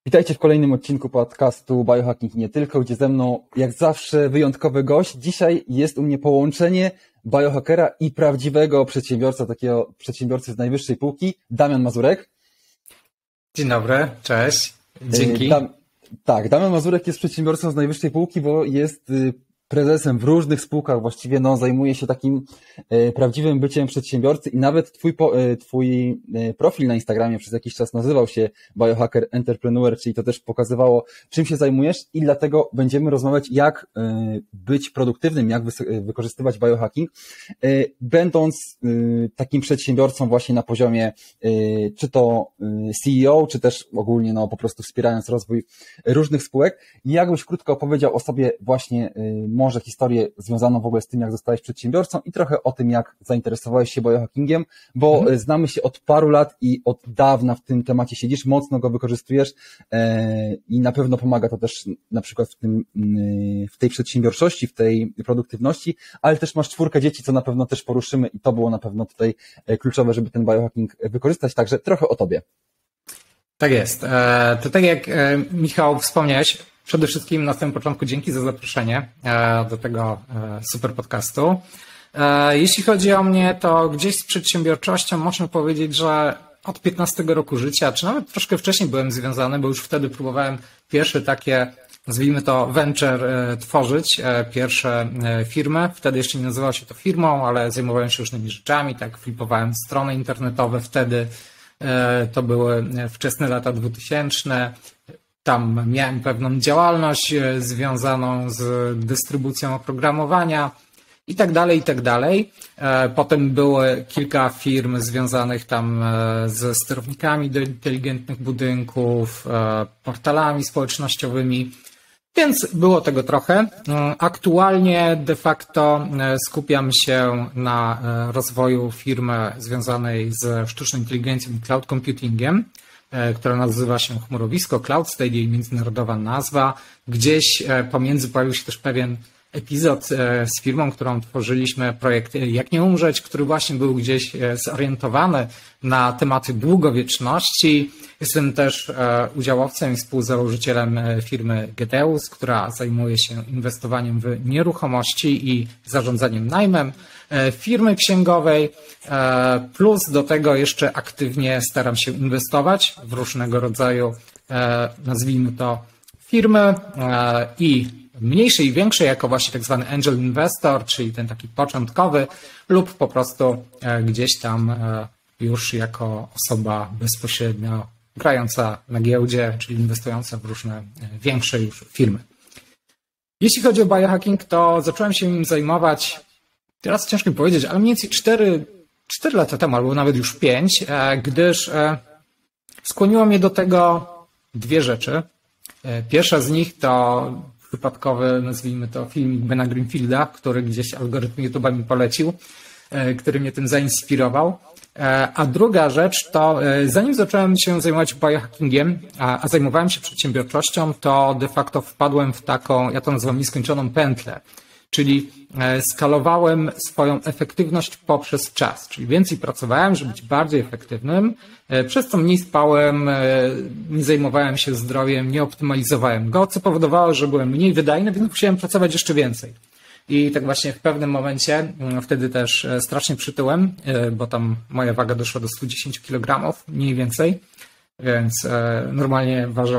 Witajcie w kolejnym odcinku podcastu Biohacking i nie tylko, gdzie ze mną jak zawsze wyjątkowy gość. Dzisiaj jest u mnie połączenie biohackera i prawdziwego przedsiębiorca, takiego przedsiębiorcy z najwyższej półki, Damian Mazurek. Dzień dobry, cześć, dzięki. Damian Mazurek jest przedsiębiorcą z najwyższej półki, bo jest prezesem w różnych spółkach, właściwie zajmuje się takim prawdziwym byciem przedsiębiorcy i nawet twój profil na Instagramie przez jakiś czas nazywał się Biohacker Entrepreneur, czyli to też pokazywało, czym się zajmujesz i dlatego będziemy rozmawiać, jak być produktywnym, jak wykorzystywać biohacking, będąc takim przedsiębiorcą właśnie na poziomie czy to CEO, czy też ogólnie po prostu wspierając rozwój różnych spółek. I jakbyś krótko opowiedział o sobie właśnie może historię związaną w ogóle z tym, jak zostałeś przedsiębiorcą i trochę o tym, jak zainteresowałeś się biohackingiem, bo znamy się od paru lat i od dawna w tym temacie siedzisz, mocno go wykorzystujesz i na pewno pomaga to też na przykład w tej przedsiębiorczości, w tej produktywności, ale też masz 4 dzieci, co na pewno też poruszymy i to było na pewno tutaj kluczowe, żeby ten biohacking wykorzystać, także trochę o tobie. Tak jest. To tak jak Michał wspomniałeś, przede wszystkim na samym początku dzięki za zaproszenie do tego super podcastu. Jeśli chodzi o mnie, to gdzieś z przedsiębiorczością można powiedzieć, że od 15 roku życia, czy nawet troszkę wcześniej byłem związany, bo już wtedy próbowałem pierwsze takie, nazwijmy to venture, tworzyć, pierwsze firmy. Wtedy jeszcze nie nazywało się to firmą, ale zajmowałem się różnymi rzeczami, tak flipowałem strony internetowe wtedy. To były wczesne lata 2000. Tam miałem pewną działalność związaną z dystrybucją oprogramowania i tak dalej, i tak dalej. Potem było kilka firm związanych tam ze sterownikami do inteligentnych budynków, portalami społecznościowymi, więc było tego trochę. Aktualnie de facto skupiam się na rozwoju firmy związanej ze sztuczną inteligencją i cloud computingiem, która nazywa się Chmurowisko Cloud State, jej międzynarodowa nazwa. Gdzieś pomiędzy pojawił się też pewien epizod z firmą, którą tworzyliśmy, projekt Jak nie umrzeć, który właśnie był gdzieś zorientowany na tematy długowieczności. Jestem też udziałowcem i współzałożycielem firmy Gedeus, która zajmuje się inwestowaniem w nieruchomości i zarządzaniem najmem, firmy księgowej, plus do tego jeszcze aktywnie staram się inwestować w różnego rodzaju, nazwijmy to, firmy i mniejsze i większe, jako właśnie tak zwany angel investor, czyli ten taki początkowy, lub po prostu gdzieś tam już jako osoba bezpośrednio grająca na giełdzie, czyli inwestująca w różne większe już firmy. Jeśli chodzi o biohacking, to zacząłem się nim zajmować, teraz ciężko mi powiedzieć, ale mniej więcej 4 lata temu, albo nawet już 5, gdyż skłoniło mnie do tego 2 rzeczy. Pierwsza z nich to przypadkowy, nazwijmy to, filmik Bena Greenfielda, który gdzieś algorytm YouTube'a mi polecił, który mnie tym zainspirował. A druga rzecz to, zanim zacząłem się zajmować biohackingiem, a zajmowałem się przedsiębiorczością, to de facto wpadłem w taką, ja to nazywam nieskończoną pętlę, czyli skalowałem swoją efektywność poprzez czas, czyli więcej pracowałem, żeby być bardziej efektywnym, przez co mniej spałem, nie zajmowałem się zdrowiem, nie optymalizowałem go, co powodowało, że byłem mniej wydajny, więc musiałem pracować jeszcze więcej. I tak właśnie w pewnym momencie, wtedy też strasznie przytyłem, bo tam moja waga doszła do 110 kg, mniej więcej, więc normalnie ważę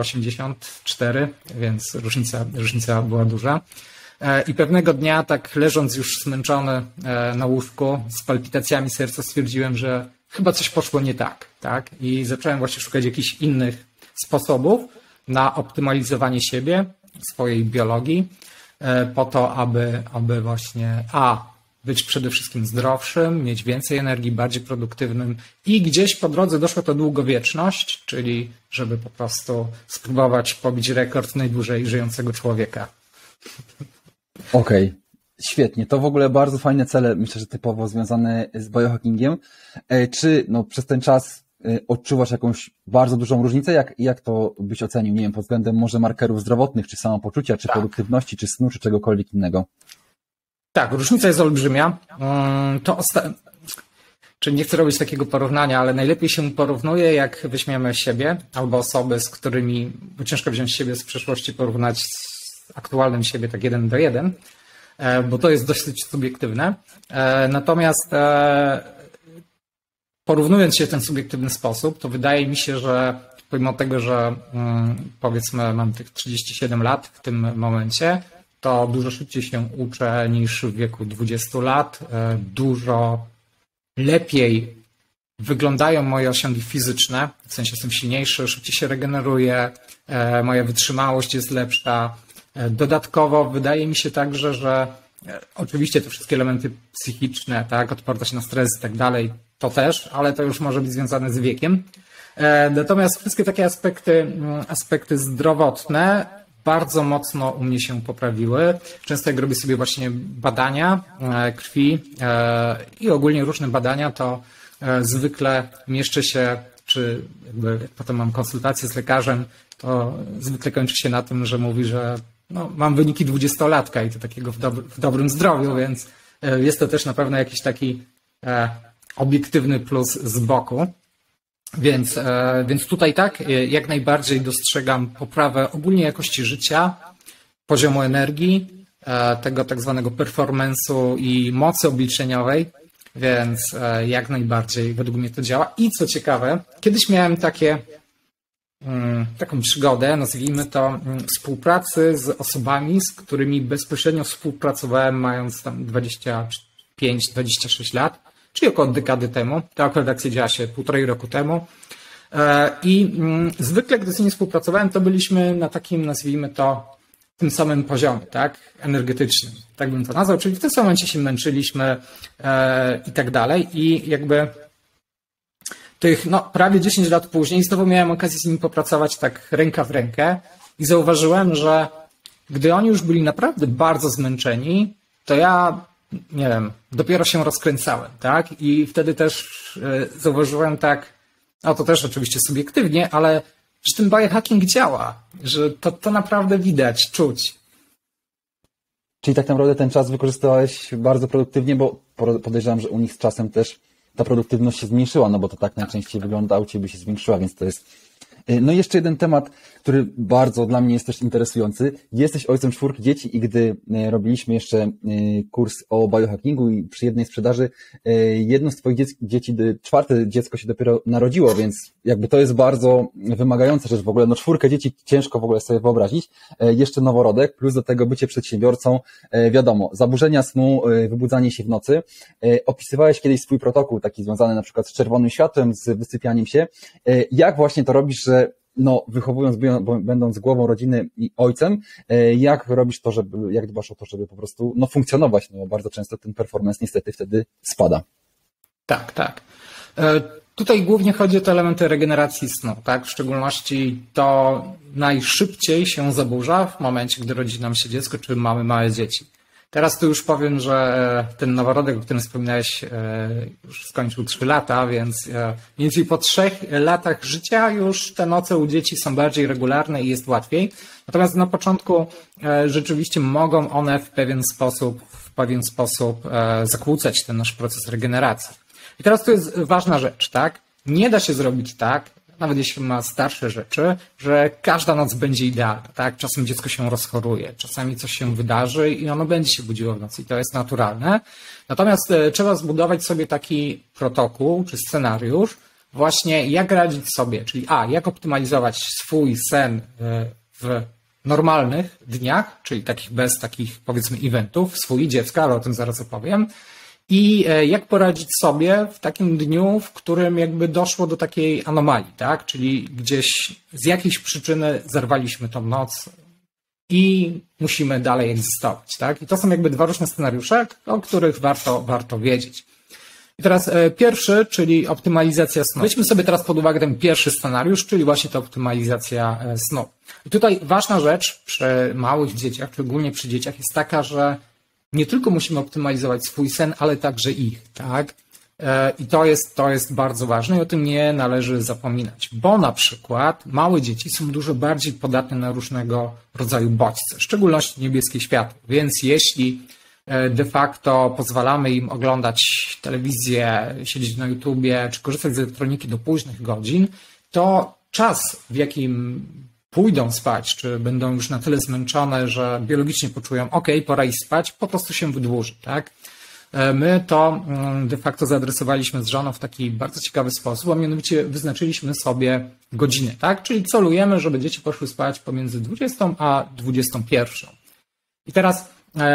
84, więc różnica była duża. I pewnego dnia, tak leżąc już zmęczony na łóżku z palpitacjami serca, stwierdziłem, że chyba coś poszło nie tak, tak? I zacząłem właśnie szukać jakichś innych sposobów na optymalizowanie siebie, swojej biologii, po to, aby właśnie być przede wszystkim zdrowszym, mieć więcej energii, bardziej produktywnym i gdzieś po drodze doszła to długowieczność, czyli żeby po prostu spróbować pobić rekord najdłużej żyjącego człowieka. Okej, świetnie. To w ogóle bardzo fajne cele, myślę, że typowo związane z biohackingiem. Czy przez ten czas odczuwasz jakąś bardzo dużą różnicę? Jak to byś ocenił? Nie wiem, pod względem może markerów zdrowotnych, czy samopoczucia, czy produktywności, czy snu, czy czegokolwiek innego? Tak, różnica jest olbrzymia. Czyli nie chcę robić takiego porównania, ale najlepiej się porównuje, jak weźmiemy siebie albo osoby, z którymi, bo ciężko wziąć siebie z przeszłości, porównać z aktualnym siebie tak 1:1, bo to jest dosyć subiektywne. Natomiast porównując się w ten subiektywny sposób, to wydaje mi się, że pomimo tego, że powiedzmy mam tych 37 lat w tym momencie, to dużo szybciej się uczę niż w wieku 20 lat. Dużo lepiej wyglądają moje osiągi fizyczne, w sensie jestem silniejszy, szybciej się regeneruję, moja wytrzymałość jest lepsza. Dodatkowo wydaje mi się także, że oczywiście te wszystkie elementy psychiczne, tak, odporność na stres i tak dalej, to też, ale to już może być związane z wiekiem. Natomiast wszystkie takie aspekty zdrowotne bardzo mocno u mnie się poprawiły. Często jak robię sobie właśnie badania krwi i ogólnie różne badania, to zwykle mieszczę się, czy jakby jak potem mam konsultację z lekarzem, to zwykle kończy się na tym, że mówi, że no, mam wyniki 20-latka i to takiego w dobrym zdrowiu, więc jest to też na pewno jakiś taki obiektywny plus z boku. Więc tutaj tak, jak najbardziej dostrzegam poprawę ogólnie jakości życia, poziomu energii, tego tak zwanego performance'u i mocy obliczeniowej, więc jak najbardziej według mnie to działa. I co ciekawe, kiedyś miałem taką przygodę, nazwijmy to, współpracy z osobami, z którymi bezpośrednio współpracowałem mając tam 25-26 lat, czyli około dekady temu. Ta akurat akcja działa się 1,5 roku temu. I zwykle, gdy z nimi współpracowałem, to byliśmy na takim, nazwijmy to, tym samym poziomie, tak, energetycznym, tak bym to nazwał, czyli w tym samym momencie się męczyliśmy i tak dalej. I jakby tych, no, prawie 10 lat później znowu miałem okazję z nimi popracować tak ręka w rękę i zauważyłem, że gdy oni już byli naprawdę bardzo zmęczeni, to ja, nie wiem, dopiero się rozkręcałem, tak? I wtedy też zauważyłem tak, no to też oczywiście subiektywnie, ale że ten biohacking działa, że to naprawdę widać, czuć. Czyli tak naprawdę ten czas wykorzystałeś bardzo produktywnie, bo podejrzewam, że u nich z czasem też ta produktywność się zmniejszyła, no bo to tak najczęściej wygląda, a u Ciebie się zwiększyła, więc to jest... No i jeszcze jeden temat, który bardzo dla mnie jest też interesujący. Jesteś ojcem 4 dzieci i gdy robiliśmy jeszcze kurs o biohackingu i przy jednej sprzedaży jedno z Twoich dzieci, 4. dziecko się dopiero narodziło, więc jakby to jest bardzo wymagająca rzecz w ogóle. No 4 dzieci ciężko w ogóle sobie wyobrazić. Jeszcze noworodek, plus do tego bycie przedsiębiorcą. Wiadomo, zaburzenia snu, wybudzanie się w nocy. Opisywałeś kiedyś swój protokół taki związany na przykład z czerwonym światłem, z wysypianiem się. Jak właśnie to robisz, że no, wychowując, będąc głową rodziny i ojcem, jak robisz to, jak dbasz o to, żeby po prostu no, funkcjonować, no bo bardzo często ten performance niestety wtedy spada. Tak, tak. Tutaj głównie chodzi o te elementy regeneracji snu, tak? W szczególności to najszybciej się zaburza w momencie, gdy rodzi nam się dziecko, czy mamy małe dzieci. Teraz tu już powiem, że ten noworodek, o którym wspominałeś, już skończył 3 lata, więc mniej więcej po 3 latach życia już te noce u dzieci są bardziej regularne i jest łatwiej. Natomiast na początku rzeczywiście mogą one w pewien sposób zakłócać ten nasz proces regeneracji. I teraz to jest ważna rzecz, tak? Nie da się zrobić tak, nawet jeśli ma starsze rzeczy, że każda noc będzie idealna, tak? Czasem dziecko się rozchoruje, czasami coś się wydarzy i ono będzie się budziło w nocy i to jest naturalne. Natomiast trzeba zbudować sobie taki protokół czy scenariusz właśnie jak radzić sobie, czyli jak optymalizować swój sen w normalnych dniach, czyli bez takich powiedzmy eventów, swój dziecka, ale o tym zaraz opowiem. I jak poradzić sobie w takim dniu, w którym jakby doszło do takiej anomalii, tak? Czyli gdzieś z jakiejś przyczyny zerwaliśmy tą noc i musimy dalej egzystować, tak? I to są jakby 2 różne scenariusze, o których warto wiedzieć. I teraz pierwszy, czyli optymalizacja snu. Weźmy sobie teraz pod uwagę ten pierwszy scenariusz, czyli właśnie ta optymalizacja snu. I tutaj ważna rzecz przy małych dzieciach, szczególnie przy dzieciach, jest taka, że nie tylko musimy optymalizować swój sen, ale także ich, tak? I to jest bardzo ważne i o tym nie należy zapominać, bo na przykład małe dzieci są dużo bardziej podatne na różnego rodzaju bodźce, w szczególności niebieskie światło, więc jeśli de facto pozwalamy im oglądać telewizję, siedzieć na YouTubie, czy korzystać z elektroniki do późnych godzin, to czas, w jakim pójdą spać, czy będą już na tyle zmęczone, że biologicznie poczują, ok, pora iść spać, po prostu się wydłuży, tak? My to de facto zaadresowaliśmy z żoną w taki bardzo ciekawy sposób, a mianowicie wyznaczyliśmy sobie godziny, tak? Czyli celujemy, żeby dzieci poszły spać pomiędzy 20 a 21. I teraz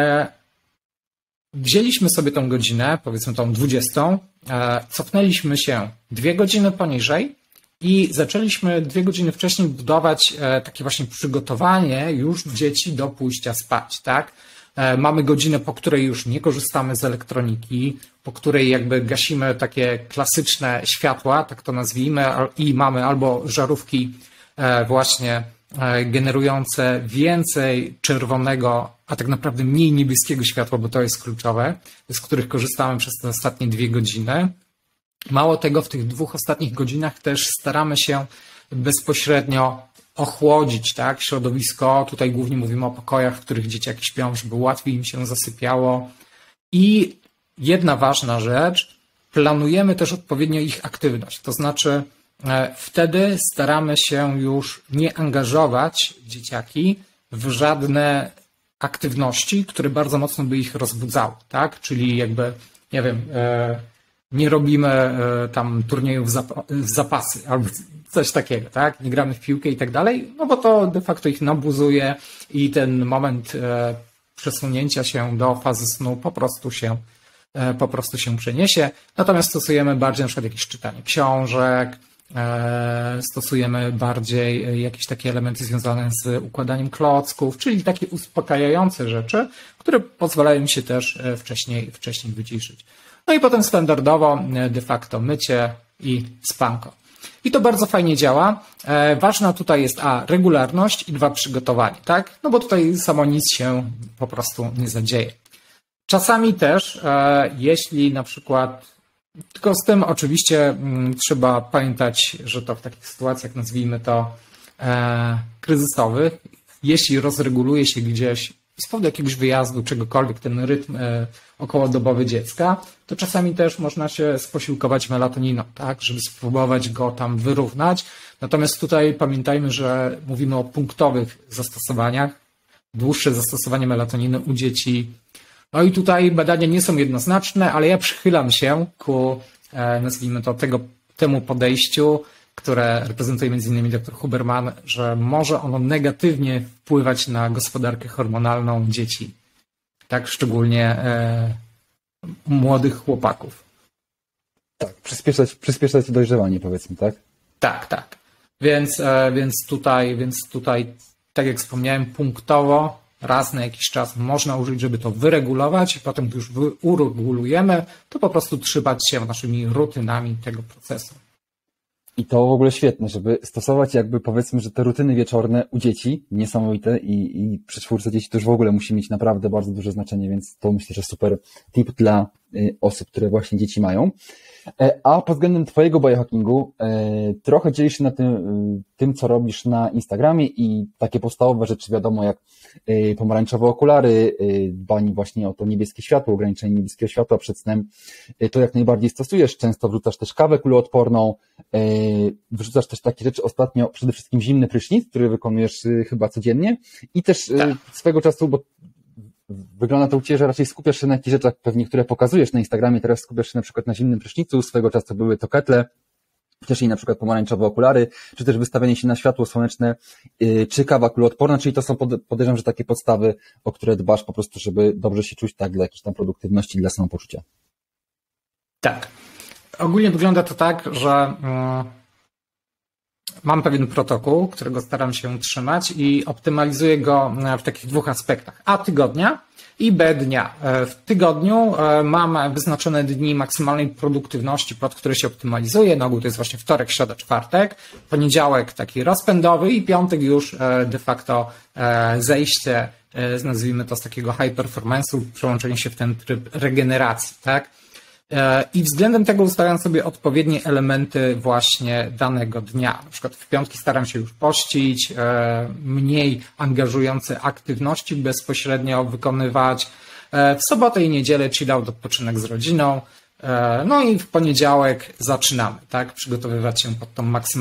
wzięliśmy sobie tą godzinę, powiedzmy tą 20, cofnęliśmy się 2 godziny poniżej i zaczęliśmy 2 godziny wcześniej budować takie właśnie przygotowanie już dzieci do pójścia spać, tak? Mamy godzinę, po której już nie korzystamy z elektroniki, po której jakby gasimy takie klasyczne światła, tak to nazwijmy, i mamy albo żarówki właśnie generujące więcej czerwonego, a tak naprawdę mniej niebieskiego światła, bo to jest kluczowe, z których korzystamy przez te ostatnie 2 godziny. Mało tego, w tych 2 ostatnich godzinach też staramy się bezpośrednio ochłodzić, tak, środowisko. Tutaj głównie mówimy o pokojach, w których dzieciaki śpią, żeby łatwiej im się zasypiało. I jedna ważna rzecz, planujemy też odpowiednio ich aktywność. To znaczy wtedy staramy się już nie angażować dzieciaki w żadne aktywności, które bardzo mocno by ich rozbudzały, tak? Czyli jakby, nie wiem, nie robimy tam turniejów w zapasy albo coś takiego, tak? Nie gramy w piłkę i tak dalej, no bo to de facto ich nabuzuje i ten moment przesunięcia się do fazy snu po prostu się przeniesie. Natomiast stosujemy bardziej na przykład jakieś czytanie książek, stosujemy bardziej jakieś takie elementy związane z układaniem klocków, czyli takie uspokajające rzeczy, które pozwalają mi się też wcześniej wyciszyć. No i potem standardowo de facto mycie i spanko. I to bardzo fajnie działa. Ważna tutaj jest regularność i 2 przygotowanie, tak? No bo tutaj samo nic się po prostu nie zadzieje. Czasami też, jeśli na przykład, tylko z tym oczywiście trzeba pamiętać, że to w takich sytuacjach, nazwijmy to kryzysowych, jeśli rozreguluje się gdzieś z powodu jakiegoś wyjazdu, czegokolwiek, ten rytm okołodobowy dziecka, to czasami też można się sposiłkować melatoniną, tak, żeby spróbować go tam wyrównać. Natomiast tutaj pamiętajmy, że mówimy o punktowych zastosowaniach, dłuższe zastosowanie melatoniny u dzieci. No i tutaj badania nie są jednoznaczne, ale ja przychylam się ku, nazwijmy to, temu podejściu, które reprezentuje m.in. dr Huberman, że może ono negatywnie wpływać na gospodarkę hormonalną dzieci, tak szczególnie młodych chłopaków. Tak, przyspieszać dojrzewanie, powiedzmy, tak? Tak. Więc tutaj, tak jak wspomniałem, punktowo raz na jakiś czas można użyć, żeby to wyregulować i potem, gdy już uregulujemy, to po prostu trzymać się naszymi rutynami tego procesu. I to w ogóle świetne, żeby stosować jakby, powiedzmy, że te rutyny wieczorne u dzieci, niesamowite i przy 4 dzieci to już w ogóle musi mieć naprawdę bardzo duże znaczenie, więc to myślę, że super tip dla osób, które właśnie dzieci mają. A pod względem twojego biohackingu trochę dzielisz się na tym, co robisz na Instagramie i takie podstawowe rzeczy, wiadomo, jak pomarańczowe okulary, dbanie właśnie o to niebieskie światło, ograniczenie niebieskiego światła przed snem, to jak najbardziej stosujesz. Często wrzucasz też kawę kuloodporną, wrzucasz też takie rzeczy, ostatnio przede wszystkim zimny prysznic, który wykonujesz chyba codziennie i też swego czasu, bo wygląda to u Ciebie, że raczej skupiasz się na jakichś rzeczach, pewnie, które pokazujesz na Instagramie, teraz skupiasz się na przykład na zimnym prysznicu, swego czasu były to ketle, wcześniej na przykład pomarańczowe okulary, czy też wystawienie się na światło słoneczne, czy kawa kuloodporna, czyli to są, podejrzewam, że takie podstawy, o które dbasz po prostu, żeby dobrze się czuć, tak, dla jakiejś tam produktywności, dla samopoczucia. Tak. Ogólnie wygląda to tak, że mam pewien protokół, którego staram się trzymać i optymalizuję go w takich 2 aspektach. A tygodnia i B dnia. W tygodniu mam wyznaczone dni maksymalnej produktywności, pod które się optymalizuję. Na ogół to jest właśnie wtorek, środa, czwartek. Poniedziałek taki rozpędowy i piątek już de facto zejście, nazwijmy to, z takiego high performance'u, przełączenie się w ten tryb regeneracji, tak? I względem tego ustawiam sobie odpowiednie elementy właśnie danego dnia. Na przykład w piątki staram się już pościć, mniej angażujące aktywności bezpośrednio wykonywać. W sobotę i niedzielę chill out, odpoczynek z rodziną. No i w poniedziałek zaczynamy, tak? Przygotowywać się pod tą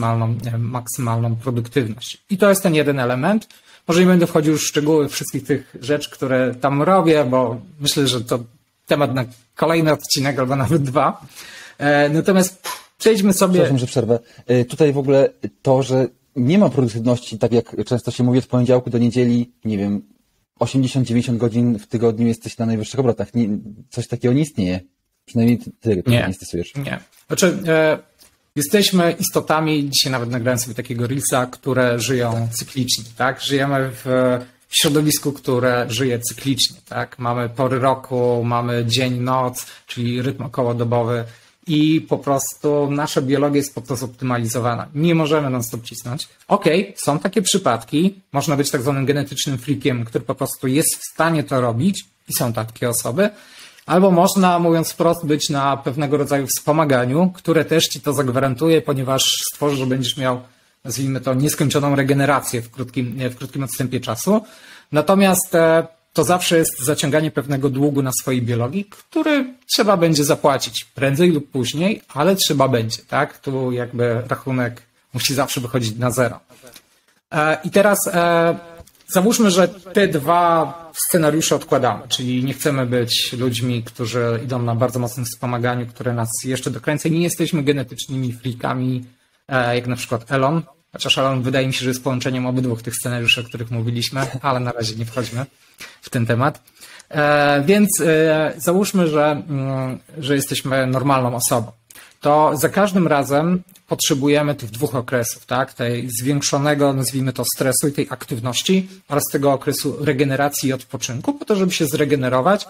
maksymalną produktywność. I to jest ten jeden element. Może nie będę wchodził w szczegóły wszystkich tych rzeczy, które tam robię, bo myślę, że to temat na kolejny odcinek albo nawet 2. Natomiast przejdźmy sobie... Przepraszam, że przerwę. Tutaj w ogóle to, że nie ma produktywności, tak jak często się mówi, od poniedziałku do niedzieli, nie wiem, 80-90 godzin w tygodniu jesteś na najwyższych obrotach. Coś takiego nie istnieje. Przynajmniej ty nie stosujesz. Nie. Znaczy, jesteśmy istotami, dzisiaj nawet nagrałem sobie takiego reelsa, które żyją cyklicznie, tak? Żyjemy w środowisku, które żyje cyklicznie, tak? Mamy pory roku, mamy dzień, noc, czyli rytm okołodobowy i po prostu nasza biologia jest po prostu zoptymalizowana. Nie możemy non-stop cisnąć. Okej, są takie przypadki, można być tak zwanym genetycznym freakiem, który po prostu jest w stanie to robić i są takie osoby, albo można, mówiąc wprost, być na pewnego rodzaju wspomaganiu, które też ci to zagwarantuje, ponieważ stworzy, że będziesz miał, nazwijmy to, nieskończoną regenerację w krótkim odstępie czasu. Natomiast to zawsze jest zaciąganie pewnego długu na swojej biologii, który trzeba będzie zapłacić prędzej lub później, ale trzeba będzie, tak? Tu jakby rachunek musi zawsze wychodzić na zero. I teraz załóżmy, że te dwa scenariusze odkładamy, czyli nie chcemy być ludźmi, którzy idą na bardzo mocnym wspomaganiu, które nas jeszcze dokręca. Nie jesteśmy genetycznymi freakami, jak na przykład Elon, chociaż Elon wydaje mi się, że jest połączeniem obydwu tych scenariuszy, o których mówiliśmy, ale na razie nie wchodźmy w ten temat. Więc załóżmy, że jesteśmy normalną osobą. To za każdym razem potrzebujemy tych dwóch okresów, tak? Tej zwiększonego, nazwijmy to, stresu i tej aktywności oraz tego okresu regeneracji i odpoczynku, po to, żeby się zregenerować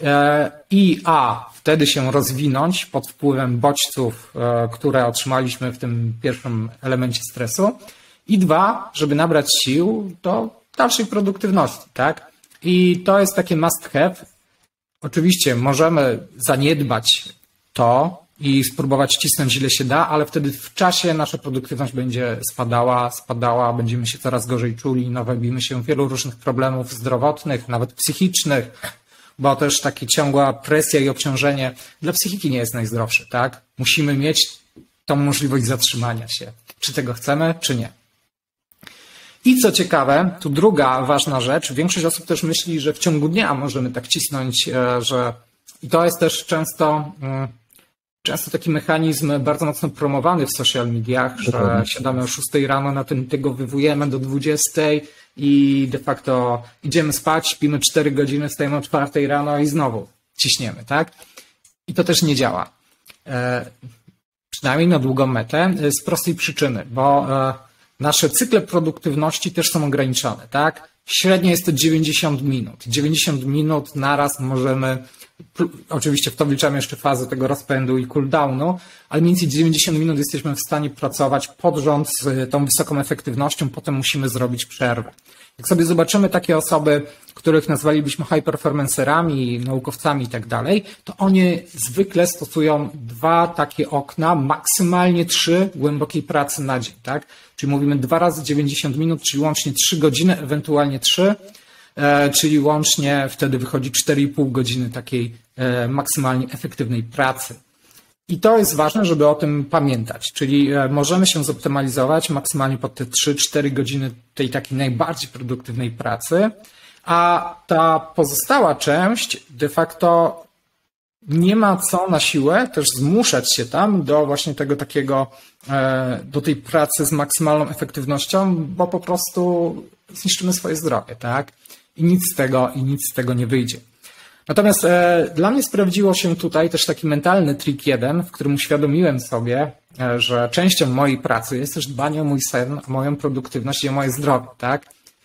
i wtedy się rozwinąć pod wpływem bodźców, które otrzymaliśmy w tym pierwszym elemencie stresu i 2, żeby nabrać sił do dalszej produktywności, tak? I to jest takie must have. Oczywiście możemy zaniedbać to i spróbować cisnąć ile się da, ale wtedy w czasie nasza produktywność będzie spadała, będziemy się coraz gorzej czuli, nawabimy się wielu różnych problemów zdrowotnych, nawet psychicznych, bo też taka ciągła presja i obciążenie dla psychiki nie jest najzdrowsze, tak? Musimy mieć tą możliwość zatrzymania się, czy tego chcemy, czy nie. I co ciekawe, tu druga ważna rzecz, większość osób też myśli, że w ciągu dnia możemy tak cisnąć, i to jest też często taki mechanizm bardzo mocno promowany w social mediach, że siadamy o 6 rano, natygowywujemy do 20 i de facto idziemy spać, śpimy 4 godziny, wstajemy o 4 rano i znowu ciśniemy, tak? I to też nie działa. Przynajmniej na długą metę, z prostej przyczyny, bo nasze cykle produktywności też są ograniczone, tak? Średnio jest to 90 minut. 90 minut naraz możemy, oczywiście w to wliczamy jeszcze fazę tego rozpędu i cooldownu, ale mniej więcej 90 minut jesteśmy w stanie pracować pod rząd z tą wysoką efektywnością, potem musimy zrobić przerwę. Jak sobie zobaczymy takie osoby, których nazwalibyśmy high performancerami, naukowcami i tak dalej, to oni zwykle stosują 2 takie okna, maksymalnie 3 głębokiej pracy na dzień, tak? Czyli mówimy 2 razy 90 minut, czyli łącznie 3 godziny, ewentualnie 3, czyli łącznie wtedy wychodzi 4,5 godziny takiej maksymalnie efektywnej pracy. I to jest ważne, żeby o tym pamiętać, czyli możemy się zoptymalizować maksymalnie pod te 3-4 godziny tej takiej najbardziej produktywnej pracy, a ta pozostała część de facto nie ma co na siłę też zmuszać się tam do właśnie tego takiego, do tej pracy z maksymalną efektywnością, bo po prostu zniszczymy swoje zdrowie, tak? I nic z tego nie wyjdzie. Natomiast dla mnie sprawdziło się tutaj też taki mentalny trik jeden, w którym uświadomiłem sobie, że częścią mojej pracy jest też dbanie o mój sen, o moją produktywność i o moje zdrowie, tak?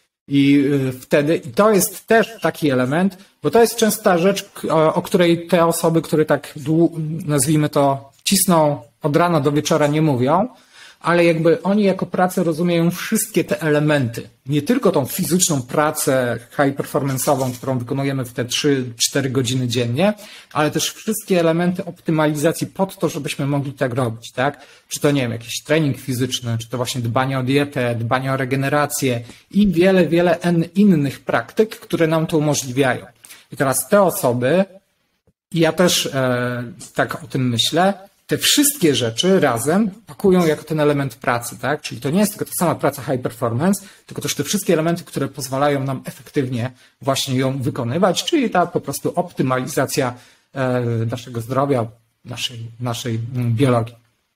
I to jest też taki element, bo to jest częsta rzecz, o której te osoby, które tak, nazwijmy to, cisną od rana do wieczora, nie mówią, ale jakby oni jako pracę rozumieją wszystkie te elementy. Nie tylko tą fizyczną pracę high performance'ową, którą wykonujemy w te 3-4 godziny dziennie, ale też wszystkie elementy optymalizacji pod to, żebyśmy mogli tak robić, tak? Czy to, nie wiem, jakiś trening fizyczny, czy to właśnie dbanie o dietę, dbanie o regenerację i wiele innych praktyk, które nam to umożliwiają. I teraz te osoby, i ja też tak o tym myślę, te wszystkie rzeczy razem pakują jako ten element pracy, tak? Czyli to nie jest tylko ta sama praca high performance, tylko też te wszystkie elementy, które pozwalają nam efektywnie właśnie ją wykonywać, czyli ta po prostu optymalizacja naszego zdrowia, naszej biologii.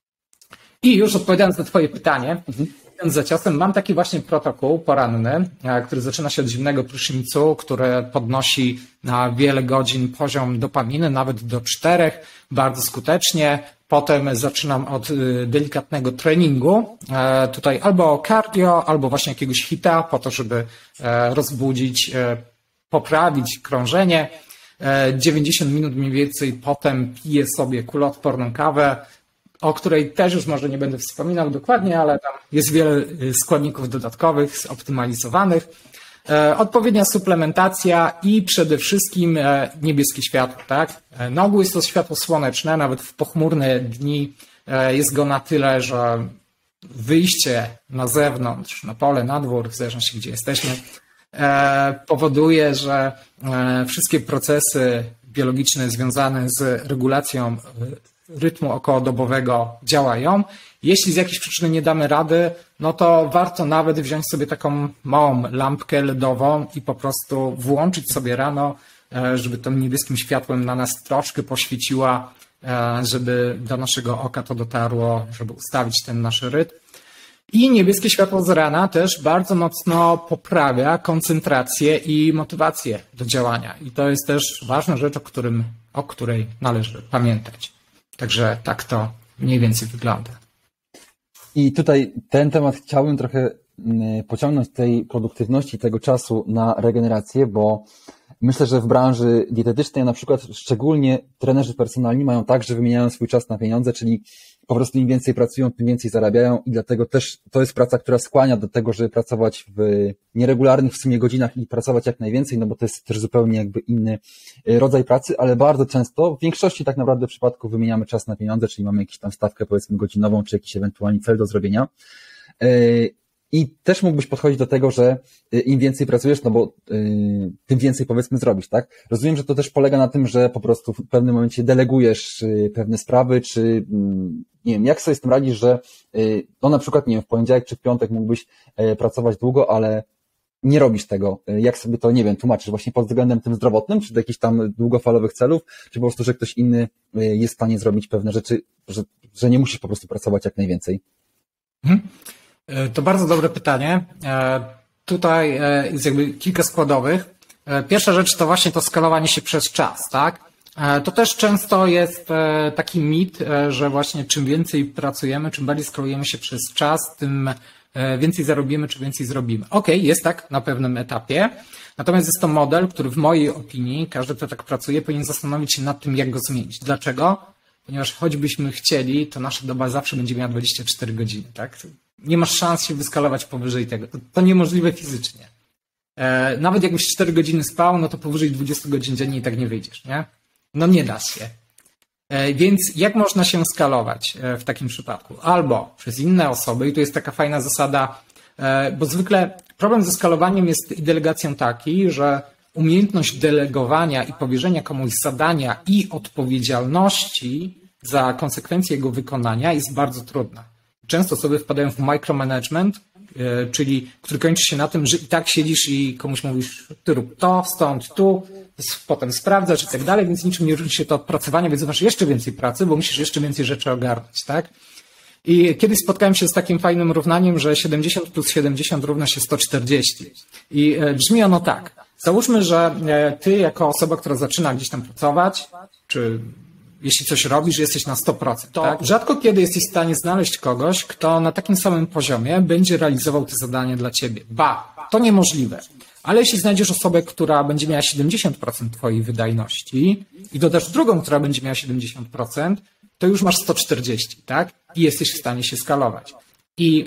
I już odpowiadając na twoje pytanie, za ciosem mam taki właśnie protokół poranny, który zaczyna się od zimnego prysznicu, który podnosi na wiele godzin poziom dopaminy, nawet do 4, bardzo skutecznie. Potem zaczynam od delikatnego treningu, tutaj albo cardio, albo właśnie jakiegoś hita, po to, żeby rozbudzić, poprawić krążenie. 90 minut mniej więcej potem piję sobie kuloodporną kawę, o której też już może nie będę wspominał dokładnie, ale tam jest wiele składników dodatkowych, zoptymalizowanych. Odpowiednia suplementacja i przede wszystkim niebieskie światło, tak? Na ogół jest to światło słoneczne, nawet w pochmurne dni jest go na tyle, że wyjście na zewnątrz, na pole, na dwór, w zależności gdzie jesteśmy, powoduje, że wszystkie procesy biologiczne związane z regulacją rytmu okołodobowego działają. Jeśli z jakiejś przyczyny nie damy rady, no to warto nawet wziąć sobie taką małą lampkę LEDową i po prostu włączyć sobie rano, żeby tym niebieskim światłem na nas troszkę poświeciła, żeby do naszego oka to dotarło, żeby ustawić ten nasz rytm. I niebieskie światło z rana też bardzo mocno poprawia koncentrację i motywację do działania. I to jest też ważna rzecz, o której należy pamiętać. Także tak to mniej więcej wygląda. I tutaj ten temat chciałbym trochę pociągnąć tej produktywności, tego czasu na regenerację, bo myślę, że w branży dietetycznej na przykład szczególnie trenerzy personalni mają tak, że wymieniają swój czas na pieniądze, czyli po prostu im więcej pracują, tym więcej zarabiają i dlatego też to jest praca, która skłania do tego, żeby pracować w nieregularnych w sumie godzinach i pracować jak najwięcej, no bo to jest też zupełnie jakby inny rodzaj pracy, ale bardzo często, w większości tak naprawdę przypadków wymieniamy czas na pieniądze, czyli mamy jakąś tam stawkę powiedzmy godzinową, czy jakiś ewentualnie cel do zrobienia. I też mógłbyś podchodzić do tego, że im więcej pracujesz, no bo tym więcej powiedzmy zrobisz, tak? Rozumiem, że to też polega na tym, że po prostu w pewnym momencie delegujesz pewne sprawy, czy nie wiem, jak sobie z tym radzisz, że no na przykład, nie wiem, w poniedziałek czy w piątek mógłbyś pracować długo, ale nie robisz tego. Jak sobie to, nie wiem, tłumaczysz właśnie pod względem tym zdrowotnym, czy do jakichś tam długofalowych celów, czy po prostu, że ktoś inny jest w stanie zrobić pewne rzeczy, że nie musisz po prostu pracować jak najwięcej? To bardzo dobre pytanie. Tutaj jest jakby kilka składowych. Pierwsza rzecz to właśnie to skalowanie się przez czas, tak? To też często jest taki mit, że właśnie czym więcej pracujemy, czym bardziej skalujemy się przez czas, tym więcej zarobimy, czy więcej zrobimy. Okej, jest tak na pewnym etapie. Natomiast jest to model, który w mojej opinii, każdy, kto tak pracuje, powinien zastanowić się nad tym, jak go zmienić. Dlaczego? Ponieważ choćbyśmy chcieli, to nasza doba zawsze będzie miała 24 godziny, tak? Nie masz szans się wyskalować powyżej tego. To niemożliwe fizycznie. Nawet jakbyś 4 godziny spał, no to powyżej 20 godzin dziennie i tak nie wyjdziesz, nie? No nie da się. Więc jak można się skalować w takim przypadku? Albo przez inne osoby, i tu jest taka fajna zasada, bo zwykle problem ze skalowaniem jest i delegacją taki, że umiejętność delegowania i powierzenia komuś zadania i odpowiedzialności za konsekwencje jego wykonania jest bardzo trudna. Często osoby wpadają w micromanagement, czyli który kończy się na tym, że i tak siedzisz i komuś mówisz, ty rób to, stąd, tu, potem sprawdzasz i tak dalej, więc niczym nie różni się to od pracowania, więc masz jeszcze więcej pracy, bo musisz jeszcze więcej rzeczy ogarnąć, tak? I kiedyś spotkałem się z takim fajnym równaniem, że 70 plus 70 równa się 140. I brzmi ono tak. Załóżmy, że ty jako osoba, która zaczyna gdzieś tam pracować, czy jeśli coś robisz, jesteś na 100%, tak? Rzadko kiedy jesteś w stanie znaleźć kogoś, kto na takim samym poziomie będzie realizował te zadania dla ciebie. To niemożliwe. Ale jeśli znajdziesz osobę, która będzie miała 70% twojej wydajności i dodasz drugą, która będzie miała 70%, to już masz 140, tak? I jesteś w stanie się skalować. I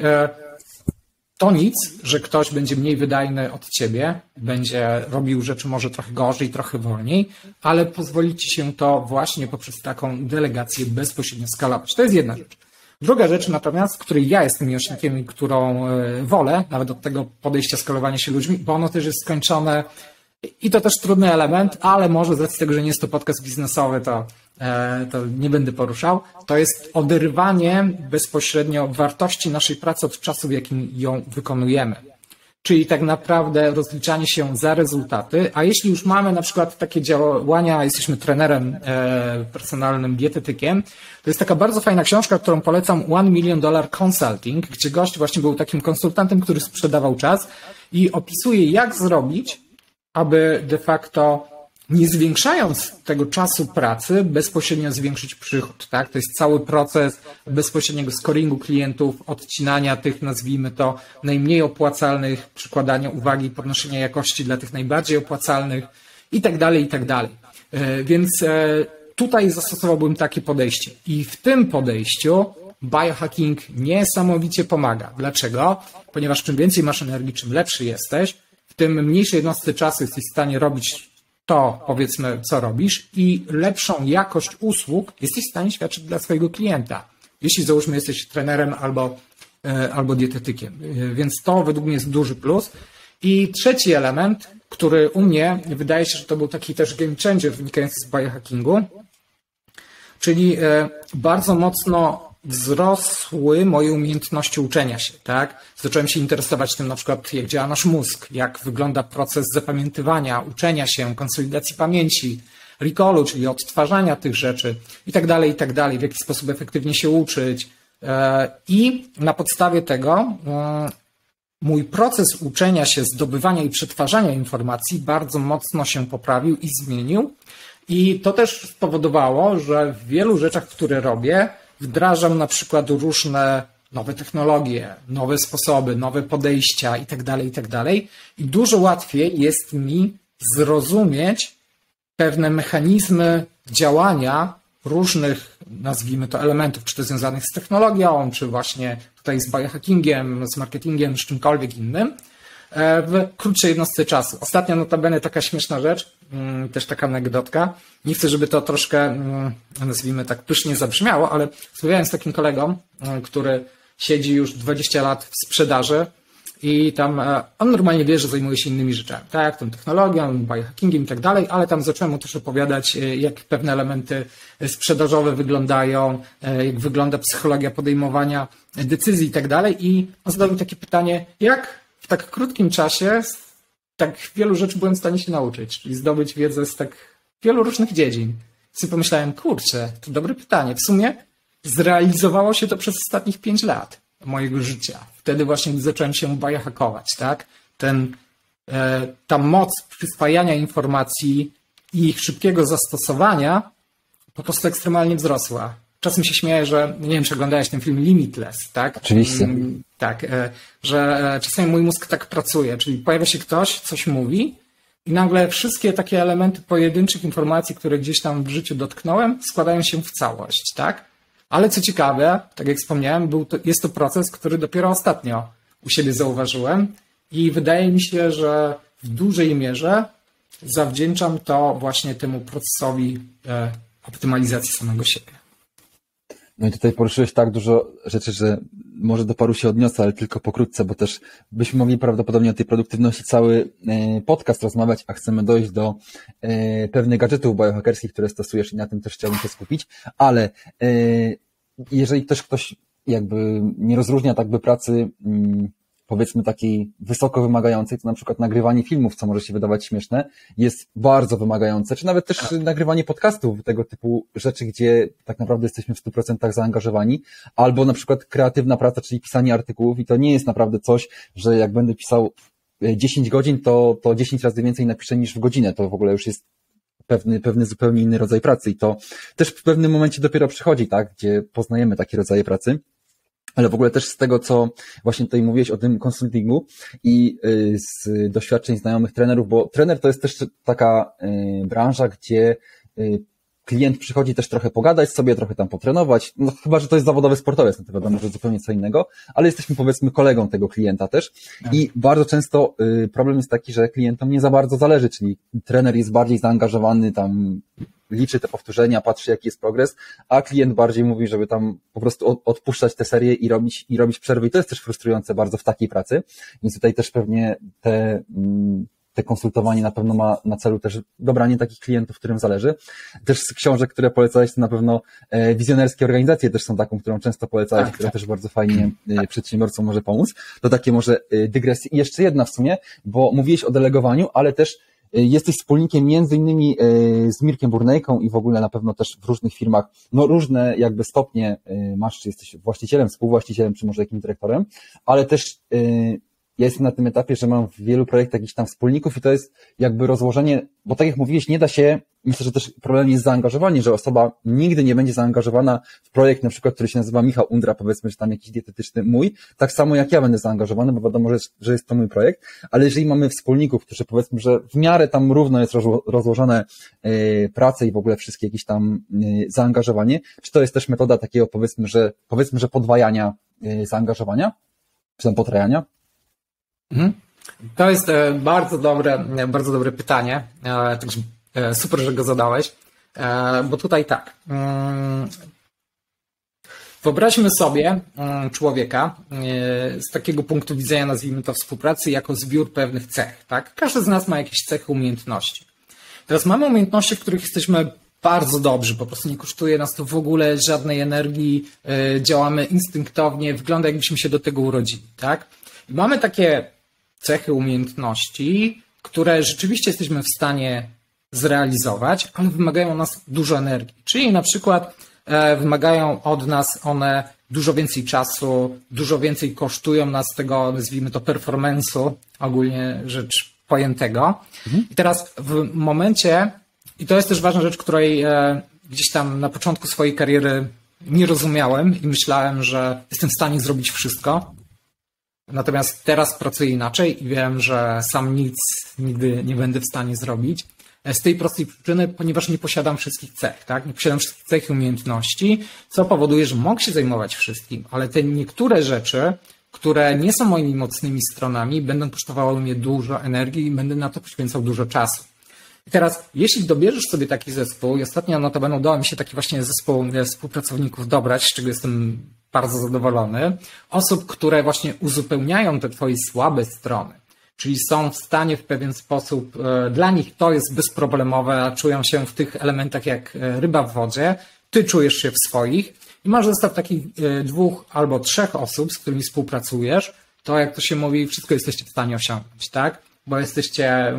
to nic, że ktoś będzie mniej wydajny od ciebie, będzie robił rzeczy może trochę gorzej, trochę wolniej, ale pozwoli ci się to właśnie poprzez taką delegację bezpośrednio skalować. To jest jedna rzecz. Druga rzecz natomiast, której ja jestem miłośnikiem i którą wolę, nawet od tego podejścia skalowania się ludźmi, bo ono też jest skończone I to też trudny element, ale może z racji tego, że nie jest to podcast biznesowy, to nie będę poruszał. To jest oderwanie bezpośrednio wartości naszej pracy od czasu, w jakim ją wykonujemy. Czyli tak naprawdę rozliczanie się za rezultaty, a jeśli już mamy na przykład takie działania, jesteśmy trenerem personalnym, dietetykiem, to jest taka bardzo fajna książka, którą polecam, $1 Million Consulting, gdzie gość właśnie był takim konsultantem, który sprzedawał czas i opisuje, jak zrobić, aby de facto nie zwiększając tego czasu pracy, bezpośrednio zwiększyć przychód, tak? To jest cały proces bezpośredniego scoringu klientów, odcinania tych, nazwijmy to, najmniej opłacalnych, przykładania uwagi, podnoszenia jakości dla tych najbardziej opłacalnych i tak dalej, i tak dalej. Więc tutaj zastosowałbym takie podejście. I w tym podejściu biohacking niesamowicie pomaga. Dlaczego? Ponieważ czym więcej masz energii, czym lepszy jesteś, w tym mniejszej jednostce czasu jesteś w stanie robić to, powiedzmy, co robisz i lepszą jakość usług jesteś w stanie świadczyć dla swojego klienta. Jeśli załóżmy jesteś trenerem albo dietetykiem. Więc to według mnie jest duży plus. I trzeci element, który u mnie wydaje się, że to był taki też game changer wynikający z biohackingu, czyli bardzo mocno wzrosły moje umiejętności uczenia się, tak? Zacząłem się interesować tym na przykład, jak działa nasz mózg, jak wygląda proces zapamiętywania, uczenia się, konsolidacji pamięci, recallu, czyli odtwarzania tych rzeczy i tak dalej, w jaki sposób efektywnie się uczyć. I na podstawie tego mój proces uczenia się, zdobywania i przetwarzania informacji bardzo mocno się poprawił i zmienił. I to też spowodowało, że w wielu rzeczach, które robię, wdrażam na przykład różne nowe technologie, nowe sposoby, nowe podejścia itd. I dużo łatwiej jest mi zrozumieć pewne mechanizmy działania różnych, nazwijmy to, elementów, czy to związanych z technologią, czy właśnie tutaj z biohackingiem, z marketingiem, z czymkolwiek innym, w krótszej jednostce czasu. Ostatnio notabene taka śmieszna rzecz, też taka anegdotka. Nie chcę, żeby to troszkę, nazwijmy tak, pysznie zabrzmiało, ale rozmawiałem z takim kolegą, który siedzi już 20 lat w sprzedaży i tam on normalnie wie, że zajmuje się innymi rzeczami, tak, tą technologią, biohackingiem i tak dalej, ale tam zacząłem mu też opowiadać, jak pewne elementy sprzedażowe wyglądają, jak wygląda psychologia podejmowania decyzji i tak dalej i on zadał mi takie pytanie, jak w tak krótkim czasie tak wielu rzeczy byłem w stanie się nauczyć, czyli zdobyć wiedzę z tak wielu różnych dziedzin. I pomyślałem, kurczę, to dobre pytanie. W sumie zrealizowało się to przez ostatnich 5 lat mojego życia. Wtedy właśnie zacząłem się biohackować, tak? Ta moc przyswajania informacji i ich szybkiego zastosowania po prostu ekstremalnie wzrosła. Czasem się śmieję, że, nie wiem, czy oglądałeś ten film Limitless, tak? Oczywiście. Tak, że czasami mój mózg tak pracuje, czyli pojawia się ktoś, coś mówi i nagle wszystkie takie elementy pojedynczych informacji, które gdzieś tam w życiu dotknąłem, składają się w całość, tak? Ale co ciekawe, tak jak wspomniałem, jest to proces, który dopiero ostatnio u siebie zauważyłem i wydaje mi się, że w dużej mierze zawdzięczam to właśnie temu procesowi optymalizacji samego siebie. No i tutaj poruszyłeś tak dużo rzeczy, że może do paru się odniosę, ale tylko pokrótce, bo też byśmy mogli prawdopodobnie o tej produktywności cały podcast rozmawiać, a chcemy dojść do pewnych gadżetów biohackerskich, które stosujesz i na tym też chciałbym się skupić, ale jeżeli też ktoś jakby nie rozróżnia tak by pracy powiedzmy takiej wysoko wymagającej, to na przykład nagrywanie filmów, co może się wydawać śmieszne, jest bardzo wymagające, czy nawet też nagrywanie podcastów, tego typu rzeczy, gdzie tak naprawdę jesteśmy w 100% zaangażowani, albo na przykład kreatywna praca, czyli pisanie artykułów i to nie jest naprawdę coś, że jak będę pisał 10 godzin, to 10 razy więcej napiszę niż w godzinę, to w ogóle już jest pewny zupełnie inny rodzaj pracy i to też w pewnym momencie dopiero przychodzi, tak, gdzie poznajemy takie rodzaje pracy. Ale w ogóle też z tego, co właśnie tutaj mówiłeś o tym konsultingu i z doświadczeń znajomych trenerów, bo trener to jest też taka branża, gdzie klient przychodzi też trochę pogadać sobie, trochę tam potrenować, no chyba, że to jest zawodowy sportowiec, no to wiadomo, że zupełnie co innego, ale jesteśmy powiedzmy kolegą tego klienta też i bardzo często problem jest taki, że klientom nie za bardzo zależy, czyli trener jest bardziej zaangażowany, tam liczy te powtórzenia, patrzy jaki jest progres, a klient bardziej mówi, żeby tam po prostu odpuszczać te serie i robić przerwy i to jest też frustrujące bardzo w takiej pracy, więc tutaj też pewnie te konsultowanie na pewno ma na celu też dobranie takich klientów, którym zależy. Też z książek, które polecałeś, to na pewno wizjonerskie organizacje też są taką, którą często polecałeś, która też bardzo fajnie przedsiębiorcom może pomóc. To takie może dygresje. I jeszcze jedna w sumie, bo mówiłeś o delegowaniu, ale też jesteś wspólnikiem między innymi z Mirkiem Burnejką i w ogóle na pewno też w różnych firmach, no różne jakby stopnie masz, czy jesteś właścicielem, współwłaścicielem, czy może jakimś dyrektorem, ale też ja jestem na tym etapie, że mam w wielu projektach jakichś tam wspólników i to jest jakby rozłożenie, bo tak jak mówiłeś, nie da się, myślę, że też problem jest zaangażowanie, że osoba nigdy nie będzie zaangażowana w projekt, na przykład, który się nazywa Michał Undra, powiedzmy, że tam jakiś dietetyczny mój, tak samo jak ja będę zaangażowany, bo wiadomo, że jest to mój projekt, ale jeżeli mamy wspólników, którzy powiedzmy, że w miarę tam równo jest rozłożone prace i w ogóle wszystkie jakieś tam zaangażowanie, czy to jest też metoda takiego powiedzmy, że podwajania zaangażowania, czy tam potrajania? To jest bardzo dobre pytanie, także super, że go zadałeś, bo tutaj tak, wyobraźmy sobie człowieka z takiego punktu widzenia, nazwijmy to współpracy, jako zbiór pewnych cech, tak? Każdy z nas ma jakieś cechy, umiejętności. Teraz mamy umiejętności, w których jesteśmy bardzo dobrzy, po prostu nie kosztuje nas to w ogóle żadnej energii, działamy instynktownie, wygląda jakbyśmy się do tego urodzili, tak? I mamy takie cechy, umiejętności, które rzeczywiście jesteśmy w stanie zrealizować, ale wymagają od nas dużo energii. Czyli na przykład wymagają od nas one dużo więcej czasu, dużo więcej kosztują nas tego, nazwijmy to, performance'u, ogólnie rzecz pojętego. I teraz w momencie, i to jest też ważna rzecz, której gdzieś tam na początku swojej kariery nie rozumiałem i myślałem, że jestem w stanie zrobić wszystko. Natomiast teraz pracuję inaczej i wiem, że sam nic nigdy nie będę w stanie zrobić. Z tej prostej przyczyny, ponieważ nie posiadam wszystkich cech, tak? Nie posiadam wszystkich cech i umiejętności, co powoduje, że mogę się zajmować wszystkim, ale te niektóre rzeczy, które nie są moimi mocnymi stronami, będą kosztowały mnie dużo energii i będę na to poświęcał dużo czasu. I teraz, jeśli dobierzesz sobie taki zespół, i ostatnio notabene udało mi się taki właśnie zespół współpracowników dobrać, z czego jestem bardzo zadowolony, osób, które właśnie uzupełniają te twoje słabe strony, czyli są w stanie w pewien sposób, dla nich to jest bezproblemowe, czują się w tych elementach jak ryba w wodzie, ty czujesz się w swoich i masz zestaw takich 2 albo 3 osób, z którymi współpracujesz, to jak to się mówi, wszystko jesteście w stanie osiągnąć, tak? Bo jesteście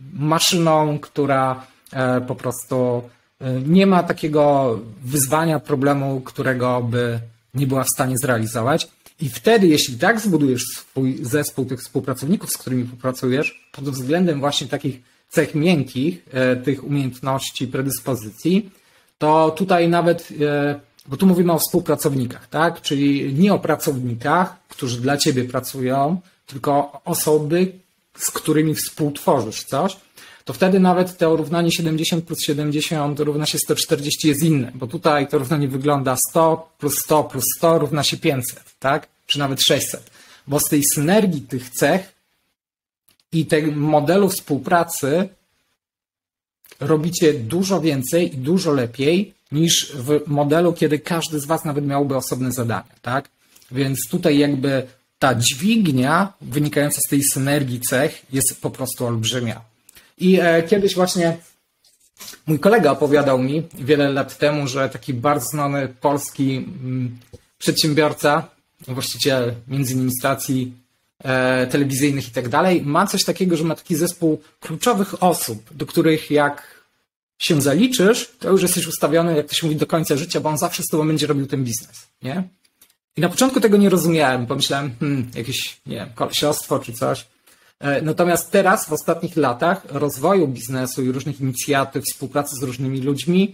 maszyną, która po prostu nie ma takiego wyzwania, problemu, którego by nie była w stanie zrealizować. I wtedy, jeśli tak zbudujesz swój zespół tych współpracowników, z którymi współpracujesz, pod względem właśnie takich cech miękkich, tych umiejętności, predyspozycji, to tutaj nawet, bo tu mówimy o współpracownikach, tak? Czyli nie o pracownikach, którzy dla ciebie pracują, tylko osoby, z którymi współtworzysz coś, to wtedy nawet to równanie 70 plus 70 równa się 140 jest inne, bo tutaj to równanie wygląda 100 plus 100 plus 100 równa się 500, tak? Czy nawet 600, bo z tej synergii tych cech i tego modelu współpracy robicie dużo więcej i dużo lepiej niż w modelu, kiedy każdy z was nawet miałby osobne zadania, tak? Więc tutaj jakby ta dźwignia wynikająca z tej synergii cech jest po prostu olbrzymia. I kiedyś właśnie mój kolega opowiadał mi wiele lat temu, że taki bardzo znany polski przedsiębiorca, właściciel między innymi stacji telewizyjnych i tak dalej, ma coś takiego, że ma taki zespół kluczowych osób, do których jak się zaliczysz, to już jesteś ustawiony, jak to się mówi, do końca życia, bo on zawsze z tobą będzie robił ten biznes, nie? I na początku tego nie rozumiałem, pomyślałem, jakieś, nie wiem, kolesiostwo czy coś. Natomiast teraz, w ostatnich latach rozwoju biznesu i różnych inicjatyw, współpracy z różnymi ludźmi,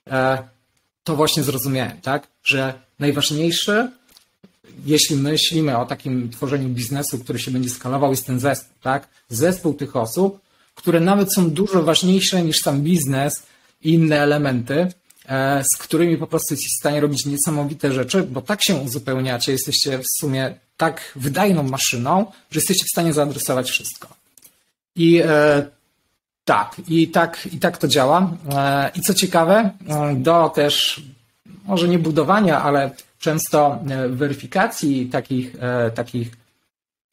to właśnie zrozumiałem, tak? Że najważniejszy, jeśli myślimy o takim tworzeniu biznesu, który się będzie skalował, jest ten zespół, tak? Zespół tych osób, które nawet są dużo ważniejsze niż sam biznes i inne elementy, z którymi po prostu jesteś w stanie robić niesamowite rzeczy, bo tak się uzupełniacie, jesteście w sumie tak wydajną maszyną, że jesteście w stanie zaadresować wszystko. I tak to działa. I co ciekawe, do też może nie budowania, ale często weryfikacji takich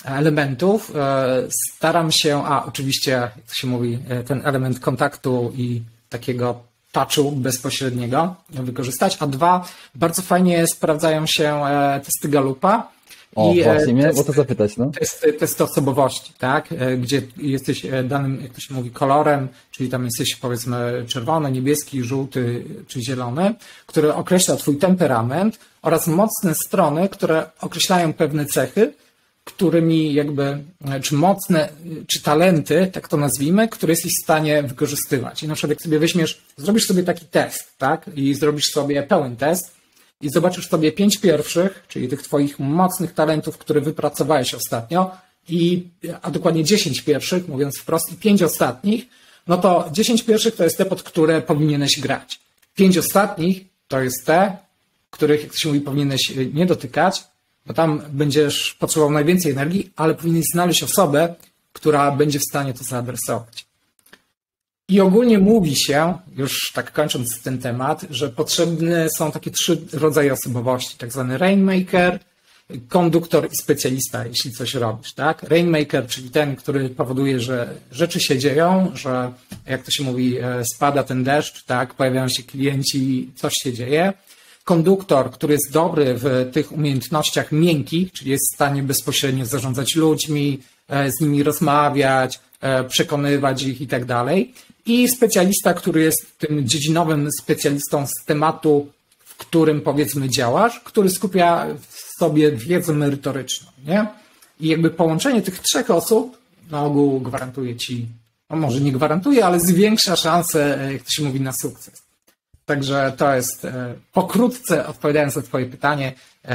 elementów staram się, oczywiście, jak to się mówi, ten element kontaktu i takiego touchu bezpośredniego wykorzystać, a dwa, bardzo fajnie sprawdzają się testy Gallupa. O, właśnie miałem o to zapytać, no. Testy osobowości, tak? Gdzie jesteś danym, jak to się mówi, kolorem, czyli tam jesteś, powiedzmy, czerwony, niebieski, żółty czy zielony, który określa twój temperament oraz mocne strony, które określają pewne cechy, którymi czy mocne, czy talenty, tak to nazwijmy, które jesteś w stanie wykorzystywać. I na przykład jak sobie zrobisz sobie taki test, tak? I zrobisz sobie pełen test i zobaczysz sobie 5 pierwszych, czyli tych twoich mocnych talentów, które wypracowałeś ostatnio, a dokładnie 10 pierwszych, mówiąc wprost, i 5 ostatnich, no to 10 pierwszych to jest te, pod które powinieneś grać. 5 ostatnich to jest te, których, jak to się mówi, powinieneś nie dotykać, bo tam będziesz potrzebował najwięcej energii, ale powinieneś znaleźć osobę, która będzie w stanie to zaadresować. I ogólnie mówi się, już tak kończąc ten temat, że potrzebne są takie 3 rodzaje osobowości, tak zwany rainmaker, konduktor i specjalista, jeśli coś robisz, tak? Rainmaker, czyli ten, który powoduje, że rzeczy się dzieją, że, jak to się mówi, spada ten deszcz, tak? Pojawiają się klienci, coś się dzieje. Konduktor, który jest dobry w tych umiejętnościach miękkich, czyli jest w stanie bezpośrednio zarządzać ludźmi, z nimi rozmawiać, przekonywać ich i tak dalej. I specjalista, który jest tym dziedzinowym specjalistą z tematu, w którym, powiedzmy, działasz, który skupia w sobie wiedzę merytoryczną, nie? I połączenie tych 3 osób na ogół gwarantuje ci, no może nie gwarantuje, ale zwiększa szanse, jak to się mówi, na sukces. Także to jest, pokrótce odpowiadając na twoje pytanie,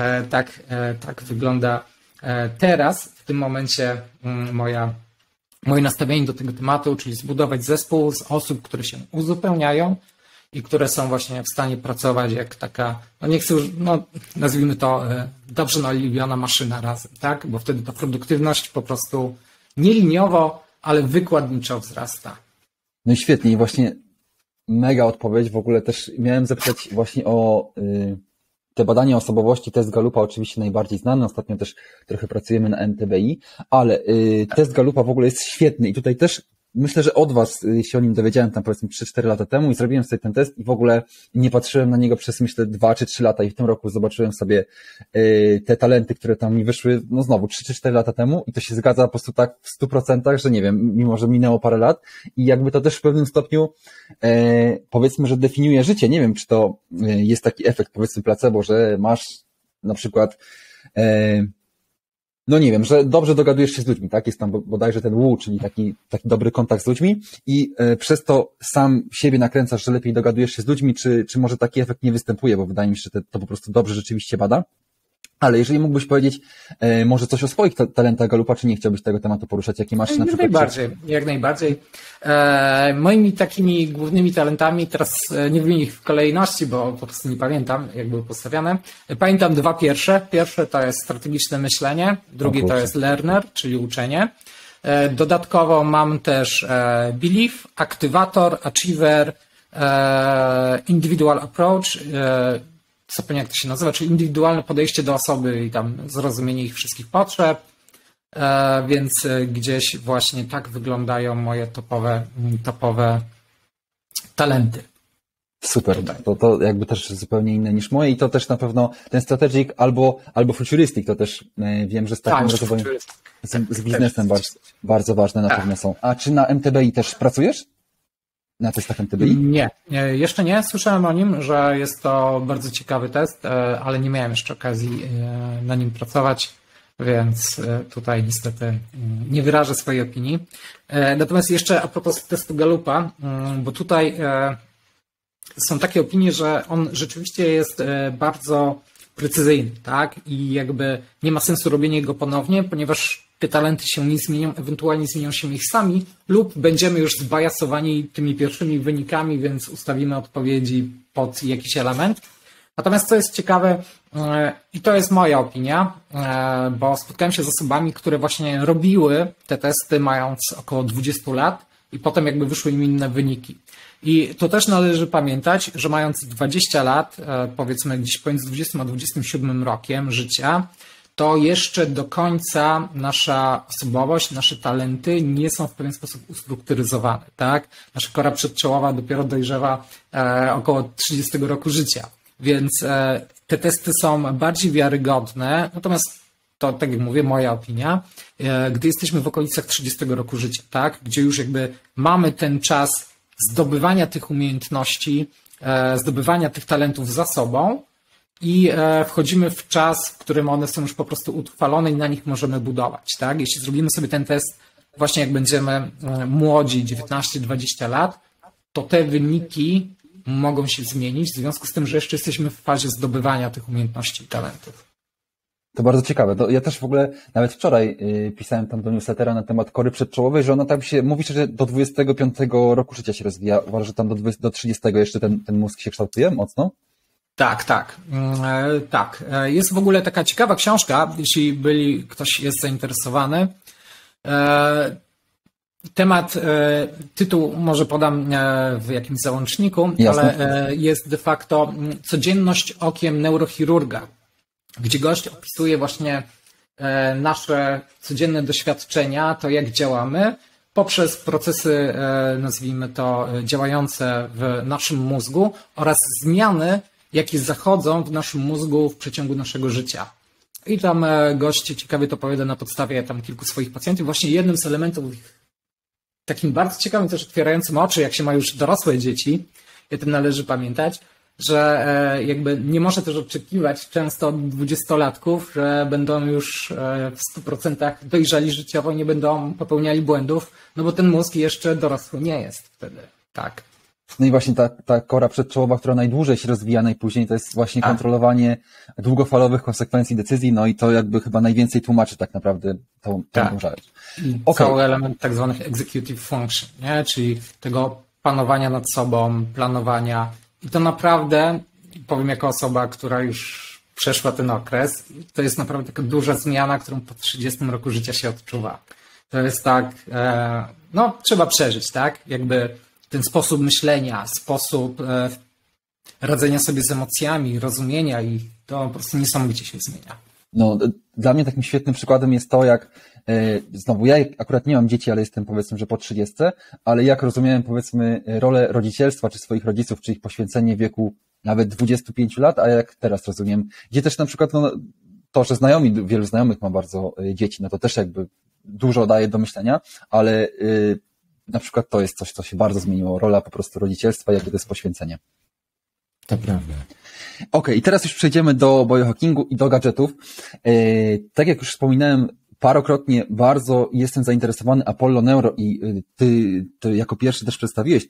tak wygląda teraz, w tym momencie moje nastawienie do tego tematu, czyli zbudować zespół z osób, które się uzupełniają i które są właśnie w stanie pracować jak taka, no nie chcę już, no nazwijmy to dobrze naoliwiona maszyna razem, tak? Bo wtedy ta produktywność po prostu nie liniowo, ale wykładniczo wzrasta. No i świetnie, i właśnie mega odpowiedź. W ogóle też miałem zapytać właśnie o te badania osobowości, test Gallupa oczywiście najbardziej znany, ostatnio też trochę pracujemy na MTBI, ale test Gallupa w ogóle jest świetny i tutaj też myślę, że od Was się o nim dowiedziałem tam powiedzmy 3-4 lata temu i zrobiłem sobie ten test i w ogóle nie patrzyłem na niego przez myślę 2 czy 3 lata i w tym roku zobaczyłem sobie te talenty, które tam mi wyszły, no znowu 3 czy 4 lata temu i to się zgadza po prostu tak w 100%, że nie wiem, mimo że minęło parę lat i to też w pewnym stopniu powiedzmy, że definiuje życie. Nie wiem, czy to jest taki efekt powiedzmy placebo, że masz na przykład no nie wiem, że dobrze dogadujesz się z ludźmi, tak? Jest tam bodajże ten WU, czyli taki dobry kontakt z ludźmi i przez to sam siebie nakręcasz, że lepiej dogadujesz się z ludźmi, czy może taki efekt nie występuje, bo wydaje mi się, że to po prostu dobrze rzeczywiście bada. Ale jeżeli mógłbyś powiedzieć może coś o swoich talentach Gallupa, czy nie chciałbyś tego tematu poruszać, jakie masz na przykład? Jak najbardziej. Moimi takimi głównymi talentami, teraz nie wymienię ich w kolejności, bo po prostu nie pamiętam, jak były postawiane. Pamiętam 2 pierwsze. Pierwsze to jest strategiczne myślenie, drugie to jest learner, czyli uczenie. Dodatkowo mam też belief, aktywator, achiever, individual approach, zapomniałem jak to się nazywa, czyli indywidualne podejście do osoby i tam zrozumienie ich wszystkich potrzeb, więc gdzieś właśnie tak wyglądają moje topowe talenty. Super, to jakby też zupełnie inne niż moje i to też na pewno ten strategic albo futuristic, to też wiem, że z takim rozwojem, z biznesem bardzo ważne na pewno są. A czy na MTBI też pracujesz? Na testach MTBI? Nie, jeszcze nie. Słyszałem o nim, że jest to bardzo ciekawy test, ale nie miałem jeszcze okazji na nim pracować, więc tutaj niestety nie wyrażę swojej opinii. Natomiast jeszcze a propos testu Gallupa, bo tutaj są takie opinie, że on rzeczywiście jest bardzo precyzyjny, tak? I nie ma sensu robienia go ponownie, ponieważ te talenty się nie zmienią, ewentualnie zmienią się ich sami lub będziemy już zbajasowani tymi pierwszymi wynikami, więc ustawimy odpowiedzi pod jakiś element. Natomiast co jest ciekawe, i to jest moja opinia, bo spotkałem się z osobami, które właśnie robiły te testy mając około 20 lat i potem wyszły im inne wyniki. I to też należy pamiętać, że mając 20 lat, powiedzmy gdzieś pomiędzy 20 a 27 rokiem życia, to jeszcze do końca nasza osobowość, nasze talenty nie są w pewien sposób ustrukturyzowane, tak? Nasza kora przedczołowa dopiero dojrzewa około 30 roku życia, więc te testy są bardziej wiarygodne, natomiast to, tak jak mówię, moja opinia, gdy jesteśmy w okolicach 30 roku życia, tak? Gdzie już jakby mamy ten czas zdobywania tych umiejętności, zdobywania tych talentów za sobą, i wchodzimy w czas, w którym one są już po prostu utrwalone i na nich możemy budować, tak? Jeśli zrobimy sobie ten test właśnie jak będziemy młodzi, 19-20 lat, to te wyniki mogą się zmienić w związku z tym, że jeszcze jesteśmy w fazie zdobywania tych umiejętności i talentów. To bardzo ciekawe. Ja też w ogóle nawet wczoraj pisałem tam do newslettera na temat kory przedczołowej, że ona tam się, mówi się, że do 25 roku życia się rozwija. Uważasz, że tam do 30 jeszcze ten mózg się kształtuje mocno? Tak. Jest w ogóle taka ciekawa książka, jeśli ktoś jest zainteresowany. Tytuł może podam w jakimś załączniku, jasne, ale jest de facto Codzienność okiem neurochirurga, gdzie gość opisuje właśnie nasze codzienne doświadczenia, to jak działamy, poprzez procesy, nazwijmy to, działające w naszym mózgu oraz zmiany, jakie zachodzą w naszym mózgu w przeciągu naszego życia. I tam gość ciekawie to opowiada na podstawie tam kilku swoich pacjentów. Właśnie jednym z elementów, takim bardzo ciekawym, też otwierającym oczy, jak się ma już dorosłe dzieci, i o tym należy pamiętać, że jakby nie można też oczekiwać często od 20-latków, że będą już w 100% dojrzali życiowo, nie będą popełniali błędów, no bo ten mózg jeszcze dorosły nie jest wtedy. Tak. No i właśnie ta kora przedczołowa, która najdłużej się rozwija najpóźniej, to jest właśnie kontrolowanie długofalowych konsekwencji decyzji, no i to jakby chyba najwięcej tłumaczy tak naprawdę tą rzecz. Cały element tak zwanych executive function, nie? Czyli tego panowania nad sobą, planowania. I to naprawdę, powiem jako osoba, która już przeszła ten okres, to jest naprawdę taka duża zmiana, którą po 30 roku życia się odczuwa. To jest tak, no trzeba przeżyć, tak? Jakby ten sposób myślenia, sposób radzenia sobie z emocjami, rozumienia i to po prostu niesamowicie się zmienia. No, dla mnie takim świetnym przykładem jest to, jak znowu ja akurat nie mam dzieci, ale jestem powiedzmy, że po 30, ale jak rozumiałem powiedzmy rolę rodzicielstwa, czy swoich rodziców, czy ich poświęcenie w wieku nawet 25 lat, a jak teraz rozumiem, gdzie też na przykład no, to, że wielu znajomych ma bardzo dzieci, no to też jakby dużo daje do myślenia, ale na przykład to jest coś, co się bardzo zmieniło, rola po prostu rodzicielstwa, jakie to jest poświęcenie. To prawda. Okej, i teraz już przejdziemy do biohackingu i do gadżetów. Tak jak już wspominałem parokrotnie, bardzo jestem zainteresowany Apollo Neuro i ty jako pierwszy też przedstawiłeś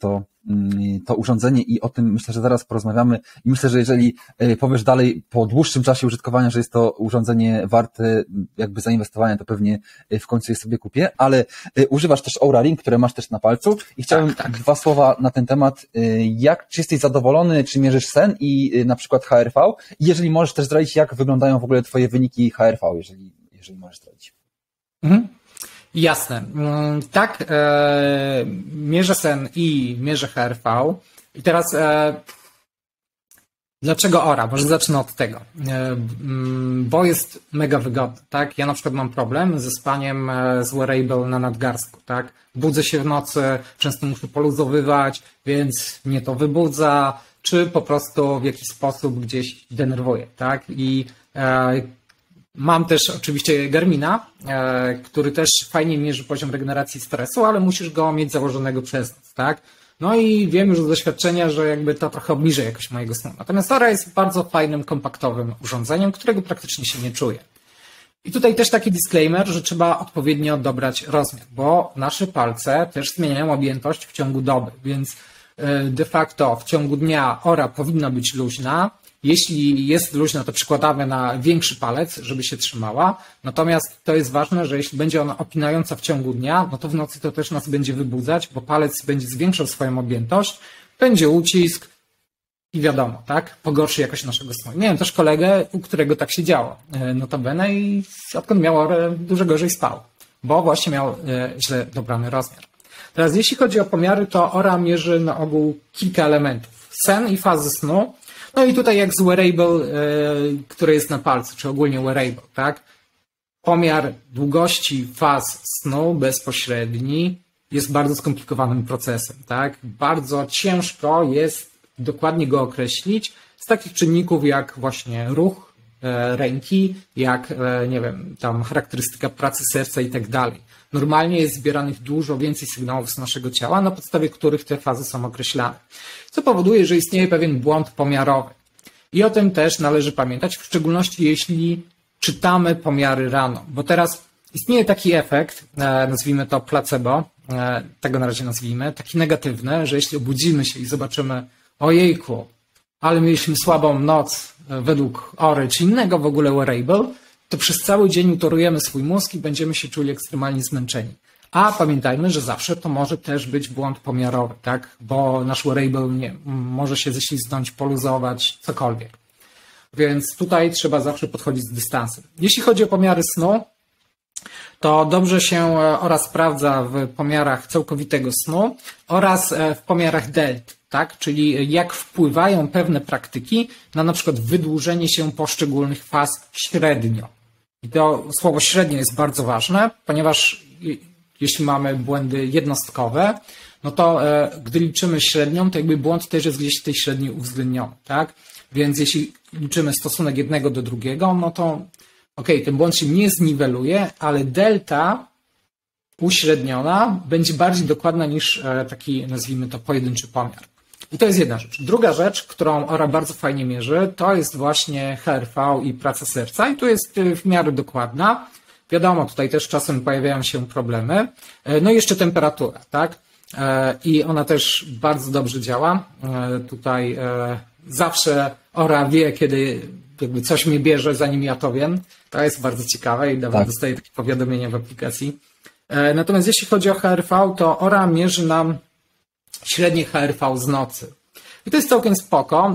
to urządzenie i o tym myślę, że zaraz porozmawiamy i myślę, że jeżeli powiesz dalej po dłuższym czasie użytkowania, że jest to urządzenie warte jakby zainwestowania, to pewnie w końcu je sobie kupię, ale używasz też Oura Ring, które masz też na palcu i chciałem dwa słowa na ten temat. Czy jesteś zadowolony, czy mierzysz sen i na przykład HRV? I jeżeli możesz też zdradzić, jak wyglądają w ogóle twoje wyniki HRV, jeżeli możesz zdradzić. Jasne. Tak, mierzę sen i mierzę HRV. I teraz dlaczego Oura? Może zacznę od tego. Bo jest mega wygodny, tak? Ja na przykład mam problem ze spaniem z wearable na nadgarstku, tak? Budzę się w nocy, często muszę poluzowywać, więc mnie to wybudza, czy po prostu w jakiś sposób gdzieś denerwuje, tak? I mam też oczywiście Garmina, który też fajnie mierzy poziom regeneracji stresu, ale musisz go mieć założonego przez noc, tak? No i wiem już z doświadczenia, że jakby to trochę obniży jakość mojego snu. Natomiast Oura jest bardzo fajnym, kompaktowym urządzeniem, którego praktycznie się nie czuję. I tutaj też taki disclaimer, że trzeba odpowiednio dobrać rozmiar, bo nasze palce też zmieniają objętość w ciągu doby, więc de facto w ciągu dnia Oura powinna być luźna. Jeśli jest luźna, to przykładamy na większy palec, żeby się trzymała. Natomiast to jest ważne, że jeśli będzie ona opinająca w ciągu dnia, no to w nocy to też nas będzie wybudzać, bo palec będzie zwiększał swoją objętość, będzie ucisk i wiadomo, tak? Pogorszy jakość naszego snu. Miałem też kolegę, u którego tak się działo, notabene, i odkąd miał Ourę, dużo gorzej spał, bo właśnie miał źle dobrany rozmiar. Teraz jeśli chodzi o pomiary, to Oura mierzy na ogół kilka elementów. Sen i fazy snu. No i tutaj jak z wearable, które jest na palcu, czy ogólnie wearable, tak? pomiar długości faz snu bezpośredni jest bardzo skomplikowanym procesem, tak? Bardzo ciężko jest dokładnie go określić z takich czynników jak właśnie ruch ręki, jak, nie wiem, tam charakterystyka pracy serca i tak dalej. Normalnie jest zbieranych dużo więcej sygnałów z naszego ciała, na podstawie których te fazy są określane. Co powoduje, że istnieje pewien błąd pomiarowy. I o tym też należy pamiętać, w szczególności jeśli czytamy pomiary rano, bo teraz istnieje taki efekt, nazwijmy to placebo, tego na razie nazwijmy, taki negatywny, że jeśli obudzimy się i zobaczymy, ojejku, ale mieliśmy słabą noc według Ory czy innego w ogóle wearable, to przez cały dzień utorujemy swój mózg i będziemy się czuli ekstremalnie zmęczeni. A pamiętajmy, że zawsze to może też być błąd pomiarowy, tak? Bo nasz wearable może się ześlizgnąć, poluzować, cokolwiek. Więc tutaj trzeba zawsze podchodzić z dystansem. Jeśli chodzi o pomiary snu, to dobrze się oraz sprawdza w pomiarach całkowitego snu oraz w pomiarach delt, tak? Czyli jak wpływają pewne praktyki na przykład wydłużenie się poszczególnych faz średnio. I to słowo średnio jest bardzo ważne, ponieważ jeśli mamy błędy jednostkowe, no to gdy liczymy średnią, to jakby błąd też jest gdzieś w tej średniej uwzględniony, tak? Więc jeśli liczymy stosunek jednego do drugiego, no to ten błąd się nie zniweluje, ale delta uśredniona będzie bardziej dokładna niż taki, nazwijmy to, pojedynczy pomiar. I to jest jedna rzecz. Druga rzecz, którą Oura bardzo fajnie mierzy, to jest właśnie HRV i praca serca i tu jest w miarę dokładna. Wiadomo, tutaj też czasem pojawiają się problemy. No i jeszcze temperatura, tak? I ona też bardzo dobrze działa. Tutaj zawsze Oura wie, kiedy jakby coś mnie bierze, zanim ja to wiem. To jest bardzo ciekawe i nawet dostaję takie powiadomienia w aplikacji. Natomiast jeśli chodzi o HRV, to Oura mierzy nam średnie HRV z nocy. I to jest całkiem spoko.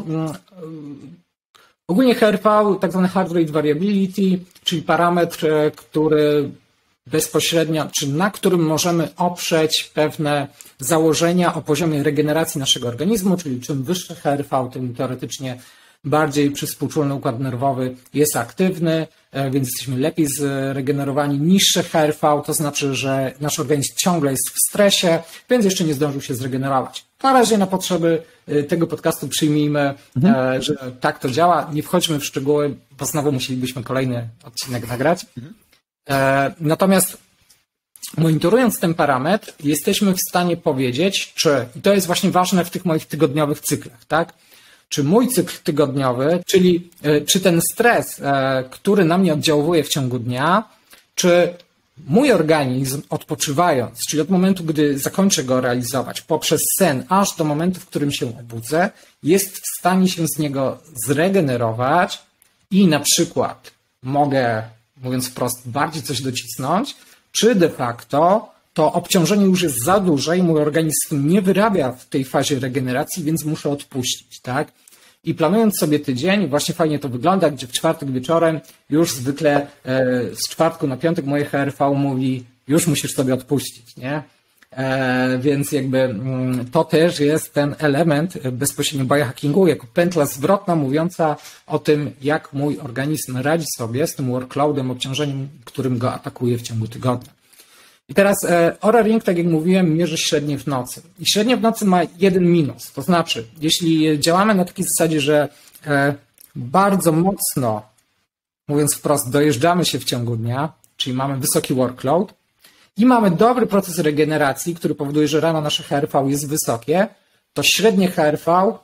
Ogólnie HRV, tak zwany Heart Rate Variability, czyli parametr, który bezpośrednio, czy na którym możemy oprzeć pewne założenia o poziomie regeneracji naszego organizmu, czyli czym wyższy HRV, tym teoretycznie bardziej przyspółczulny układ nerwowy jest aktywny, więc jesteśmy lepiej zregenerowani. Niższe HRV to znaczy, że nasz organizm ciągle jest w stresie, więc jeszcze nie zdążył się zregenerować. Na razie na potrzeby tego podcastu przyjmijmy, że tak to działa. Nie wchodźmy w szczegóły, bo znowu musielibyśmy kolejny odcinek nagrać. Natomiast monitorując ten parametr, jesteśmy w stanie powiedzieć, i to jest właśnie ważne w tych moich tygodniowych cyklach, tak? Czy mój cykl tygodniowy, czyli czy ten stres, który na mnie oddziałuje w ciągu dnia, czy mój organizm odpoczywając, czyli od momentu, gdy zakończę go realizować, poprzez sen, aż do momentu, w którym się obudzę, jest w stanie się z niego zregenerować i na przykład mogę, mówiąc wprost, bardziej coś docisnąć, czy de facto to obciążenie już jest za duże i mój organizm nie wyrabia w tej fazie regeneracji, więc muszę odpuścić, tak? I planując sobie tydzień, właśnie fajnie to wygląda, gdzie w czwartek wieczorem już zwykle z czwartku na piątek moje HRV mówi, już musisz sobie odpuścić, nie? Więc jakby to też jest ten element bezpośrednio biohackingu, jako pętla zwrotna mówiąca o tym, jak mój organizm radzi sobie z tym workloadem, obciążeniem, którym go atakuje w ciągu tygodnia. I teraz Oura Ring, tak jak mówiłem, mierzy średnie w nocy. I średnie w nocy ma jeden minus. To znaczy, jeśli działamy na takiej zasadzie, że bardzo mocno, mówiąc wprost, dojeżdżamy się w ciągu dnia, czyli mamy wysoki workload i mamy dobry proces regeneracji, który powoduje, że rano nasze HRV jest wysokie, to średnie HRV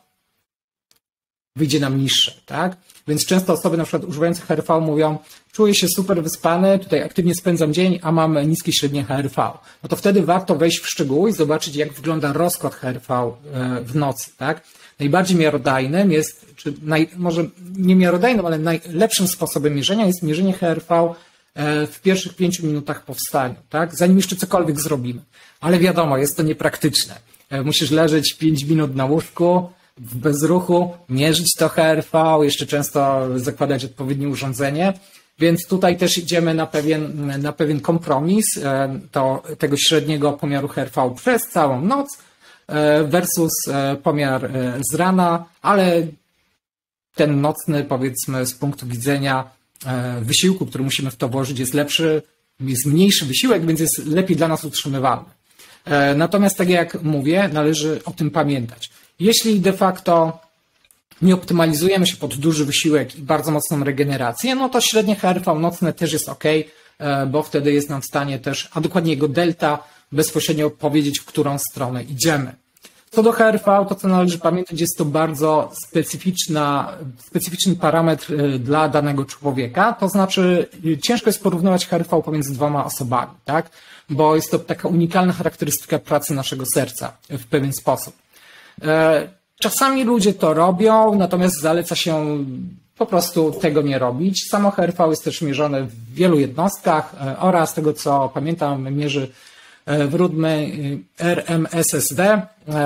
wyjdzie nam niższe, tak? Więc często osoby na przykład używające HRV mówią, czuję się super wyspany, tutaj aktywnie spędzam dzień, a mam niskie średnie HRV. No to wtedy warto wejść w szczegóły i zobaczyć, jak wygląda rozkład HRV w nocy, tak? Najbardziej miarodajnym jest, może nie miarodajnym, ale najlepszym sposobem mierzenia jest mierzenie HRV w pierwszych 5 minutach po wstaniu, tak? Zanim jeszcze cokolwiek zrobimy. Ale wiadomo, jest to niepraktyczne. Musisz leżeć 5 minut na łóżku, w bezruchu, mierzyć to HRV, jeszcze często zakładać odpowiednie urządzenie, więc tutaj też idziemy na pewien kompromis tego średniego pomiaru HRV przez całą noc versus pomiar z rana, ale ten nocny, powiedzmy, z punktu widzenia wysiłku, który musimy w to włożyć, jest lepszy, jest mniejszy wysiłek, więc jest lepiej dla nas utrzymywalny. Natomiast tak jak mówię, należy o tym pamiętać. Jeśli de facto nie optymalizujemy się pod duży wysiłek i bardzo mocną regenerację, no to średnie HRV nocne też jest ok, bo wtedy jest nam w stanie też, a dokładnie jego delta, bezpośrednio powiedzieć, w którą stronę idziemy. Co do HRV, to co należy pamiętać, jest to bardzo specyficzny parametr dla danego człowieka, to znaczy ciężko jest porównywać HRV pomiędzy dwoma osobami, tak? Bo jest to taka unikalna charakterystyka pracy naszego serca w pewien sposób. Czasami ludzie to robią, natomiast zaleca się po prostu tego nie robić. Samo HRV jest też mierzone w wielu jednostkach oraz z tego co pamiętam mierzy w Rudmej RMSSD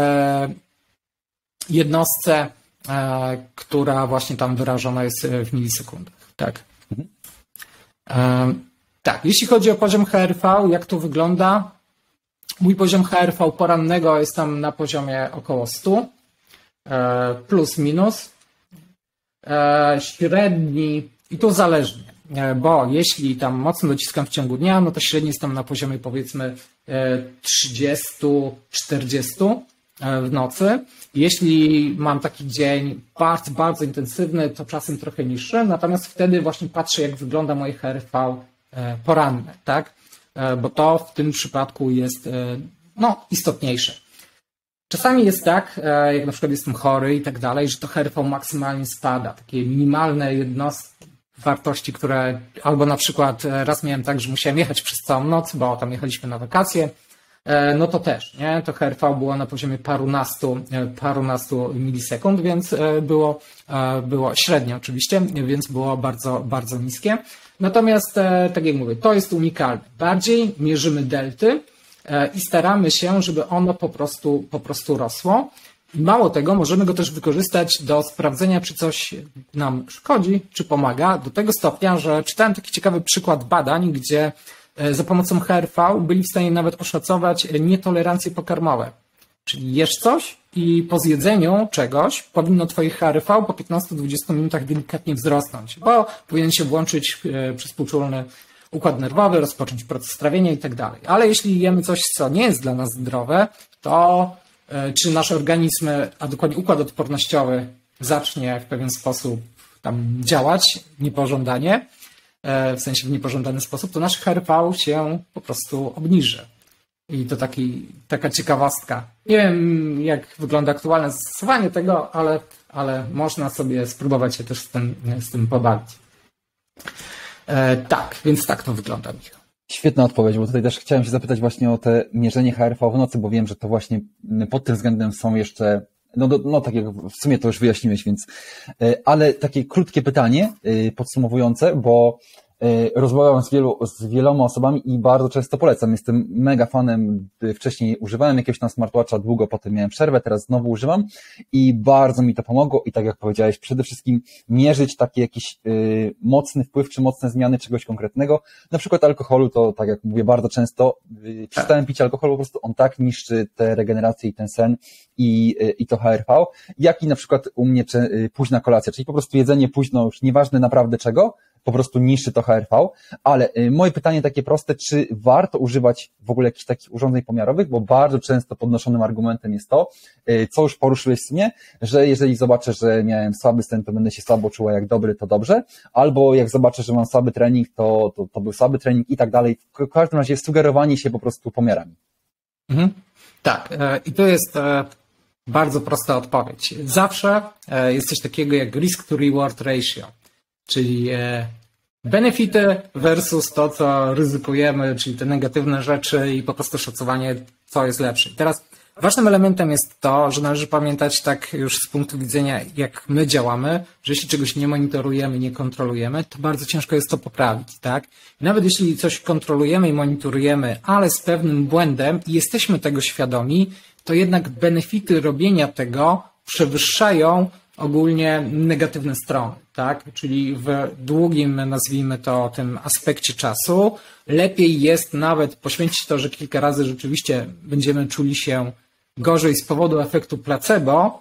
jednostce, która właśnie tam wyrażona jest w milisekundach. Tak. Tak, jeśli chodzi o poziom HRV, jak to wygląda? Mój poziom HRV porannego jest tam na poziomie około 100, plus minus. Średni, i tu zależnie, bo jeśli tam mocno dociskam w ciągu dnia, no to średni jest tam na poziomie powiedzmy 30-40 w nocy. Jeśli mam taki dzień bardzo, bardzo intensywny, to czasem trochę niższy, natomiast wtedy właśnie patrzę, jak wygląda moje HRV poranne, tak? Bo to w tym przypadku jest istotniejsze. Czasami jest tak, jak na przykład jestem chory i tak dalej, że to HRV maksymalnie spada. Takie minimalne jednostki, wartości, które albo na przykład raz miałem tak, że musiałem jechać przez całą noc, bo tam jechaliśmy na wakacje, no to też, nie? To HRV było na poziomie parunastu milisekund, więc było średnio oczywiście, więc było bardzo, bardzo niskie. Natomiast, tak jak mówię, to jest unikalne. Bardziej mierzymy delty i staramy się, żeby ono po prostu rosło. I mało tego, możemy go też wykorzystać do sprawdzenia, czy coś nam szkodzi, czy pomaga, do tego stopnia, że czytałem taki ciekawy przykład badań, gdzie za pomocą HRV byli w stanie nawet oszacować nietolerancje pokarmowe. Czyli jesz coś i po zjedzeniu czegoś powinno twoje HRV po 15-20 minutach delikatnie wzrosnąć, bo powinien się włączyć przyspółczulny układ nerwowy, rozpocząć proces trawienia i tak dalej. Ale jeśli jemy coś, co nie jest dla nas zdrowe, to czy nasz organizm, a dokładnie układ odpornościowy zacznie w pewien sposób tam działać niepożądanie, w sensie w niepożądany sposób, to nasz HRV się po prostu obniży. I to taka ciekawostka. Nie wiem, jak wygląda aktualne zastosowanie tego, ale można sobie spróbować się też z tym pobawić. Tak, więc tak to wygląda, Michał. Świetna odpowiedź, bo tutaj też chciałem się zapytać właśnie o te mierzenie HRV w nocy, bo wiem, że to właśnie pod tym względem są jeszcze, tak jak w sumie to już wyjaśniłeś, więc, ale takie krótkie pytanie podsumowujące, bo rozmawiam z wieloma osobami i bardzo często polecam. Jestem mega fanem, wcześniej używałem jakiegoś tam smartwatcha, długo potem miałem przerwę, teraz znowu używam i bardzo mi to pomogło i tak jak powiedziałeś, przede wszystkim mierzyć taki jakiś mocny wpływ czy mocne zmiany czegoś konkretnego. Na przykład alkoholu, to tak jak mówię bardzo często, przestałem pić alkohol, po prostu on tak niszczy tę regenerację i ten sen i to HRV, jak i na przykład u mnie późna kolacja, czyli po prostu jedzenie późno, już nieważne naprawdę czego, po prostu niszczy to HRV, ale moje pytanie takie proste, czy warto używać w ogóle jakichś takich urządzeń pomiarowych, bo bardzo często podnoszonym argumentem jest to, co już poruszyłeś w sumie, że jeżeli zobaczę, że miałem słaby sen, to będę się słabo czuła, jak dobry, to dobrze, albo jak zobaczę, że mam słaby trening, to był słaby trening i tak dalej. W każdym razie sugerowanie się po prostu pomiarami. Tak, i to jest bardzo prosta odpowiedź. Zawsze jest coś takiego jak risk to reward ratio, czyli benefity versus to, co ryzykujemy, czyli te negatywne rzeczy i po prostu szacowanie, co jest lepsze. I teraz ważnym elementem jest to, że należy pamiętać tak już z punktu widzenia, jak my działamy, że jeśli czegoś nie monitorujemy, nie kontrolujemy, to bardzo ciężko jest to poprawić, tak? I nawet jeśli coś kontrolujemy i monitorujemy, ale z pewnym błędem i jesteśmy tego świadomi, to jednak benefity robienia tego przewyższają ogólnie negatywne strony, tak? Czyli w długim, nazwijmy to, tym aspekcie czasu, lepiej jest nawet poświęcić to, że kilka razy rzeczywiście będziemy czuli się gorzej z powodu efektu placebo,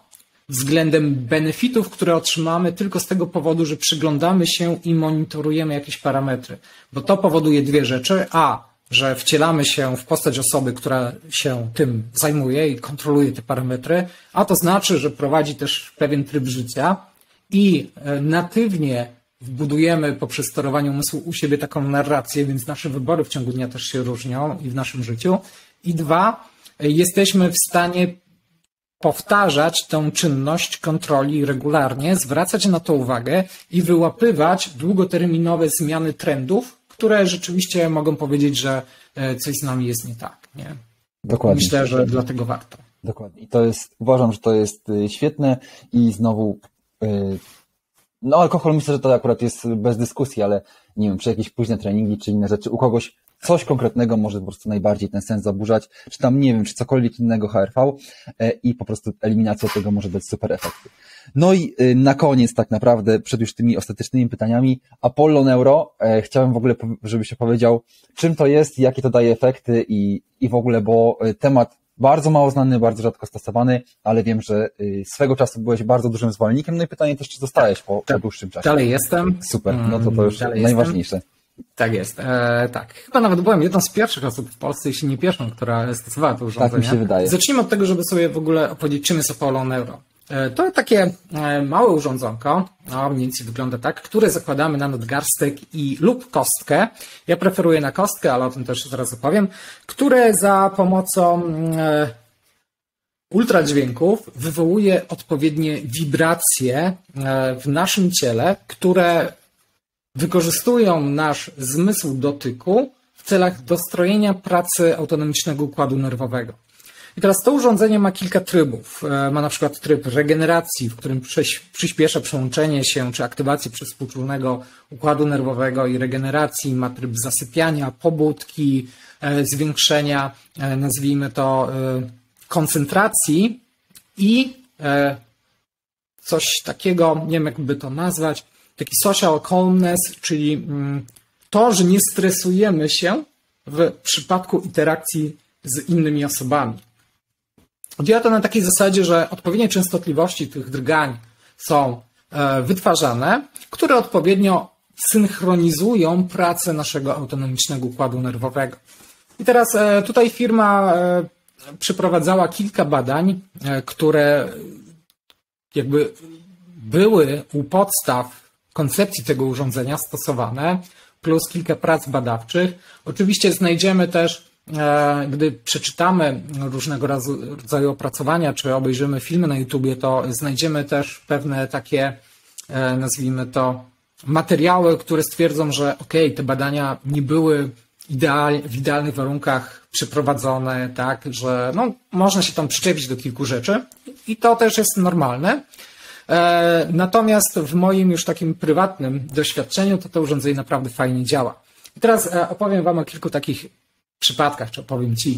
względem benefitów, które otrzymamy tylko z tego powodu, że przyglądamy się i monitorujemy jakieś parametry. Bo to powoduje dwie rzeczy. Że wcielamy się w postać osoby, która się tym zajmuje i kontroluje te parametry, a to znaczy, że prowadzi też pewien tryb życia i natywnie wbudujemy poprzez sterowanie umysłu u siebie taką narrację, więc nasze wybory w ciągu dnia też się różnią i w naszym życiu. I dwa, jesteśmy w stanie powtarzać tę czynność kontroli regularnie, zwracać na to uwagę i wyłapywać długoterminowe zmiany trendów, które rzeczywiście mogą powiedzieć, że coś z nami jest nie tak. Nie? Dokładnie. Myślę, że dlatego warto. Dokładnie. I uważam, że to jest świetne i znowu, no alkohol myślę, że to akurat jest bez dyskusji, ale nie wiem, czy jakieś późne treningi, czy inne rzeczy, u kogoś coś konkretnego może po prostu najbardziej ten sens zaburzać, czy tam, nie wiem, czy cokolwiek innego HRV i po prostu eliminacja tego może dać super efekty. No i na koniec tak naprawdę, przed już tymi ostatecznymi pytaniami, Apollo Neuro, chciałem w ogóle, żebyś opowiedział, czym to jest, jakie to daje efekty i w ogóle, bo temat bardzo mało znany, bardzo rzadko stosowany, ale wiem, że swego czasu byłeś bardzo dużym zwolennikiem, no i pytanie też, czy zostałeś po dłuższym czasie. Dalej jestem. Super, no to już najważniejsze. Tak jest, tak. Chyba nawet byłem jedną z pierwszych osób w Polsce, jeśli nie pierwszą, która stosowała to urządzenie. Tak mi się wydaje. Zacznijmy od tego, żeby sobie w ogóle opowiedzieć, czym jest Apollo Neuro. To takie małe urządzonko, mniej więcej wygląda tak, które zakładamy na nadgarstek lub kostkę. Ja preferuję na kostkę, ale o tym też zaraz opowiem, które za pomocą ultradźwięków wywołuje odpowiednie wibracje w naszym ciele, które wykorzystują nasz zmysł dotyku w celach dostrojenia pracy autonomicznego układu nerwowego. I teraz to urządzenie ma kilka trybów. Ma na przykład tryb regeneracji, w którym przyspiesza przełączenie się czy aktywację przezwółczulnego układu nerwowego i regeneracji. Ma tryb zasypiania, pobudki, zwiększenia, nazwijmy to, koncentracji i coś takiego, nie wiem jakby to nazwać, taki social calmness, czyli to, że nie stresujemy się w przypadku interakcji z innymi osobami. Działa to na takiej zasadzie, że odpowiednie częstotliwości tych drgań są wytwarzane, które odpowiednio synchronizują pracę naszego autonomicznego układu nerwowego. I teraz tutaj firma przeprowadzała kilka badań, które jakby były u podstaw koncepcji tego urządzenia stosowane, plus kilka prac badawczych. Oczywiście znajdziemy też, gdy przeczytamy różnego rodzaju opracowania, czy obejrzymy filmy na YouTubie, to znajdziemy też pewne takie, nazwijmy to, materiały, które stwierdzą, że te badania nie były w idealnych warunkach przeprowadzone, tak, że no, można się tam przyczepić do kilku rzeczy i to też jest normalne. Natomiast w moim już takim prywatnym doświadczeniu to urządzenie naprawdę fajnie działa. I teraz opowiem Wam o kilku takich przypadkach, czy opowiem Ci.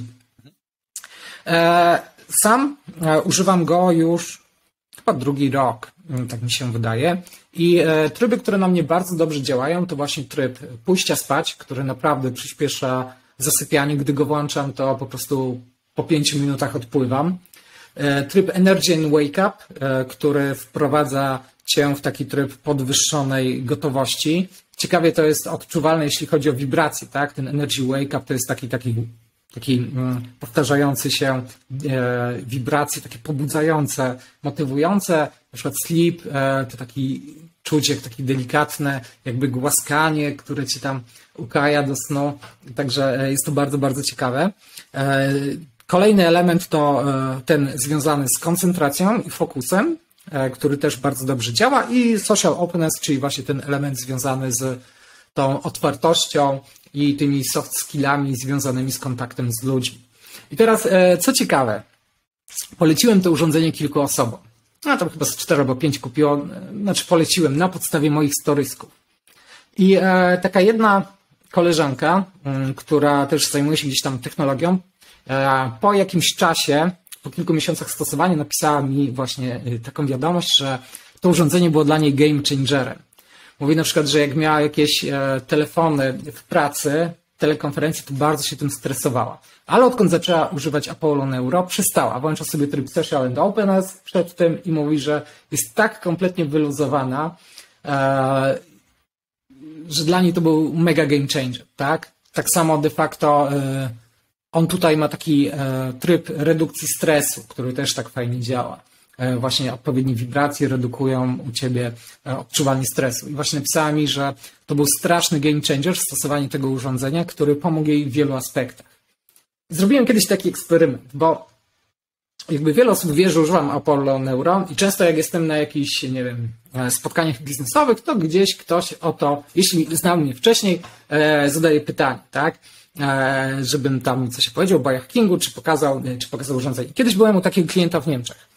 Sam używam go już chyba drugi rok, tak mi się wydaje. I tryby, które na mnie bardzo dobrze działają, to właśnie tryb pójścia spać, który naprawdę przyspiesza zasypianie. Gdy go włączam, to po prostu po 5 minutach odpływam. Tryb Energy and Wake Up, który wprowadza Cię w taki tryb podwyższonej gotowości. Ciekawie to jest odczuwalne, jeśli chodzi o wibracje, tak? Ten Energy Wake Up to jest taki powtarzający się wibracje, takie pobudzające, motywujące. Na przykład sleep to taki czucie, takie delikatne, jakby głaskanie, które Cię tam ukaja do snu. Także jest to bardzo, bardzo ciekawe. Kolejny element to ten związany z koncentracją i fokusem, który też bardzo dobrze działa, i social openness, czyli właśnie ten element związany z tą otwartością i tymi soft skillami związanymi z kontaktem z ludźmi. I teraz, co ciekawe, poleciłem to urządzenie kilku osobom. No to chyba z 4 albo 5 kupiłem, poleciłem na podstawie moich storysków. I taka jedna koleżanka, która też zajmuje się gdzieś tam technologią, po jakimś czasie, po kilku miesiącach stosowania, napisała mi właśnie taką wiadomość, że to urządzenie było dla niej game changerem. Mówi na przykład, że jak miała jakieś telefony w pracy, telekonferencji, to bardzo się tym stresowała. Ale odkąd zaczęła używać Apollo Neuro, przestała. Włącza sobie tryb Social and Openness przed tym i mówi, że jest tak kompletnie wyluzowana, że dla niej to był mega game changer, tak? Tak samo de facto on tutaj ma taki tryb redukcji stresu, który też tak fajnie działa. Właśnie odpowiednie wibracje redukują u ciebie odczuwanie stresu. I właśnie napisała mi, że to był straszny game changer w stosowaniu tego urządzenia, który pomógł jej w wielu aspektach. Zrobiłem kiedyś taki eksperyment, bo jakby wiele osób wie, że używam Apollo Neuro i często jak jestem na jakichś, nie wiem, spotkaniach biznesowych, to gdzieś ktoś o to, jeśli znał mnie wcześniej, zadaje pytanie, tak? Żebym tam coś powiedział o biohackingu, czy pokazał urządzenie. Kiedyś byłem u takiego klienta w Niemczech.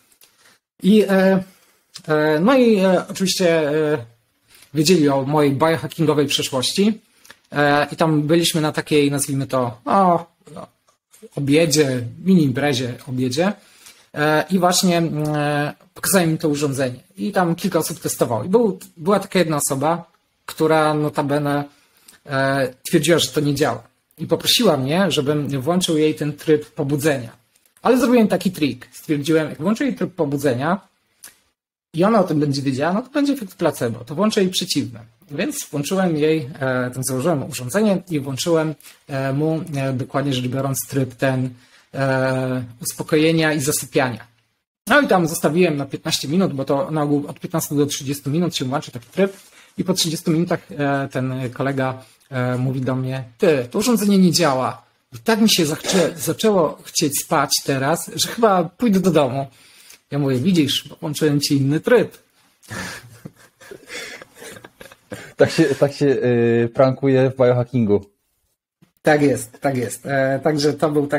Oczywiście wiedzieli o mojej biohackingowej przeszłości i tam byliśmy na takiej, nazwijmy to, obiedzie, mini imprezie, obiedzie i właśnie pokazałem im to urządzenie i tam kilka osób testowało. I była taka jedna osoba, która notabene twierdziła, że to nie działa i poprosiła mnie, żebym włączył jej ten tryb pobudzenia. Ale zrobiłem taki trik. Stwierdziłem, jak włączę jej tryb pobudzenia i ona o tym będzie wiedziała, no to będzie efekt placebo. To włączę jej przeciwne. Więc włączyłem jej, założyłem urządzenie i włączyłem mu, dokładnie rzecz biorąc, tryb ten uspokojenia i zasypiania. No i tam zostawiłem na 15 minut, bo to na ogół od 15 do 30 minut się włączy taki tryb i po 30 minutach ten kolega mówi do mnie, to urządzenie nie działa. I tak mi się zaczęło chcieć spać teraz, że chyba pójdę do domu. Ja mówię, widzisz, bo włączyłem ci inny tryb. Tak się prankuje w biohackingu. Tak jest. Także to był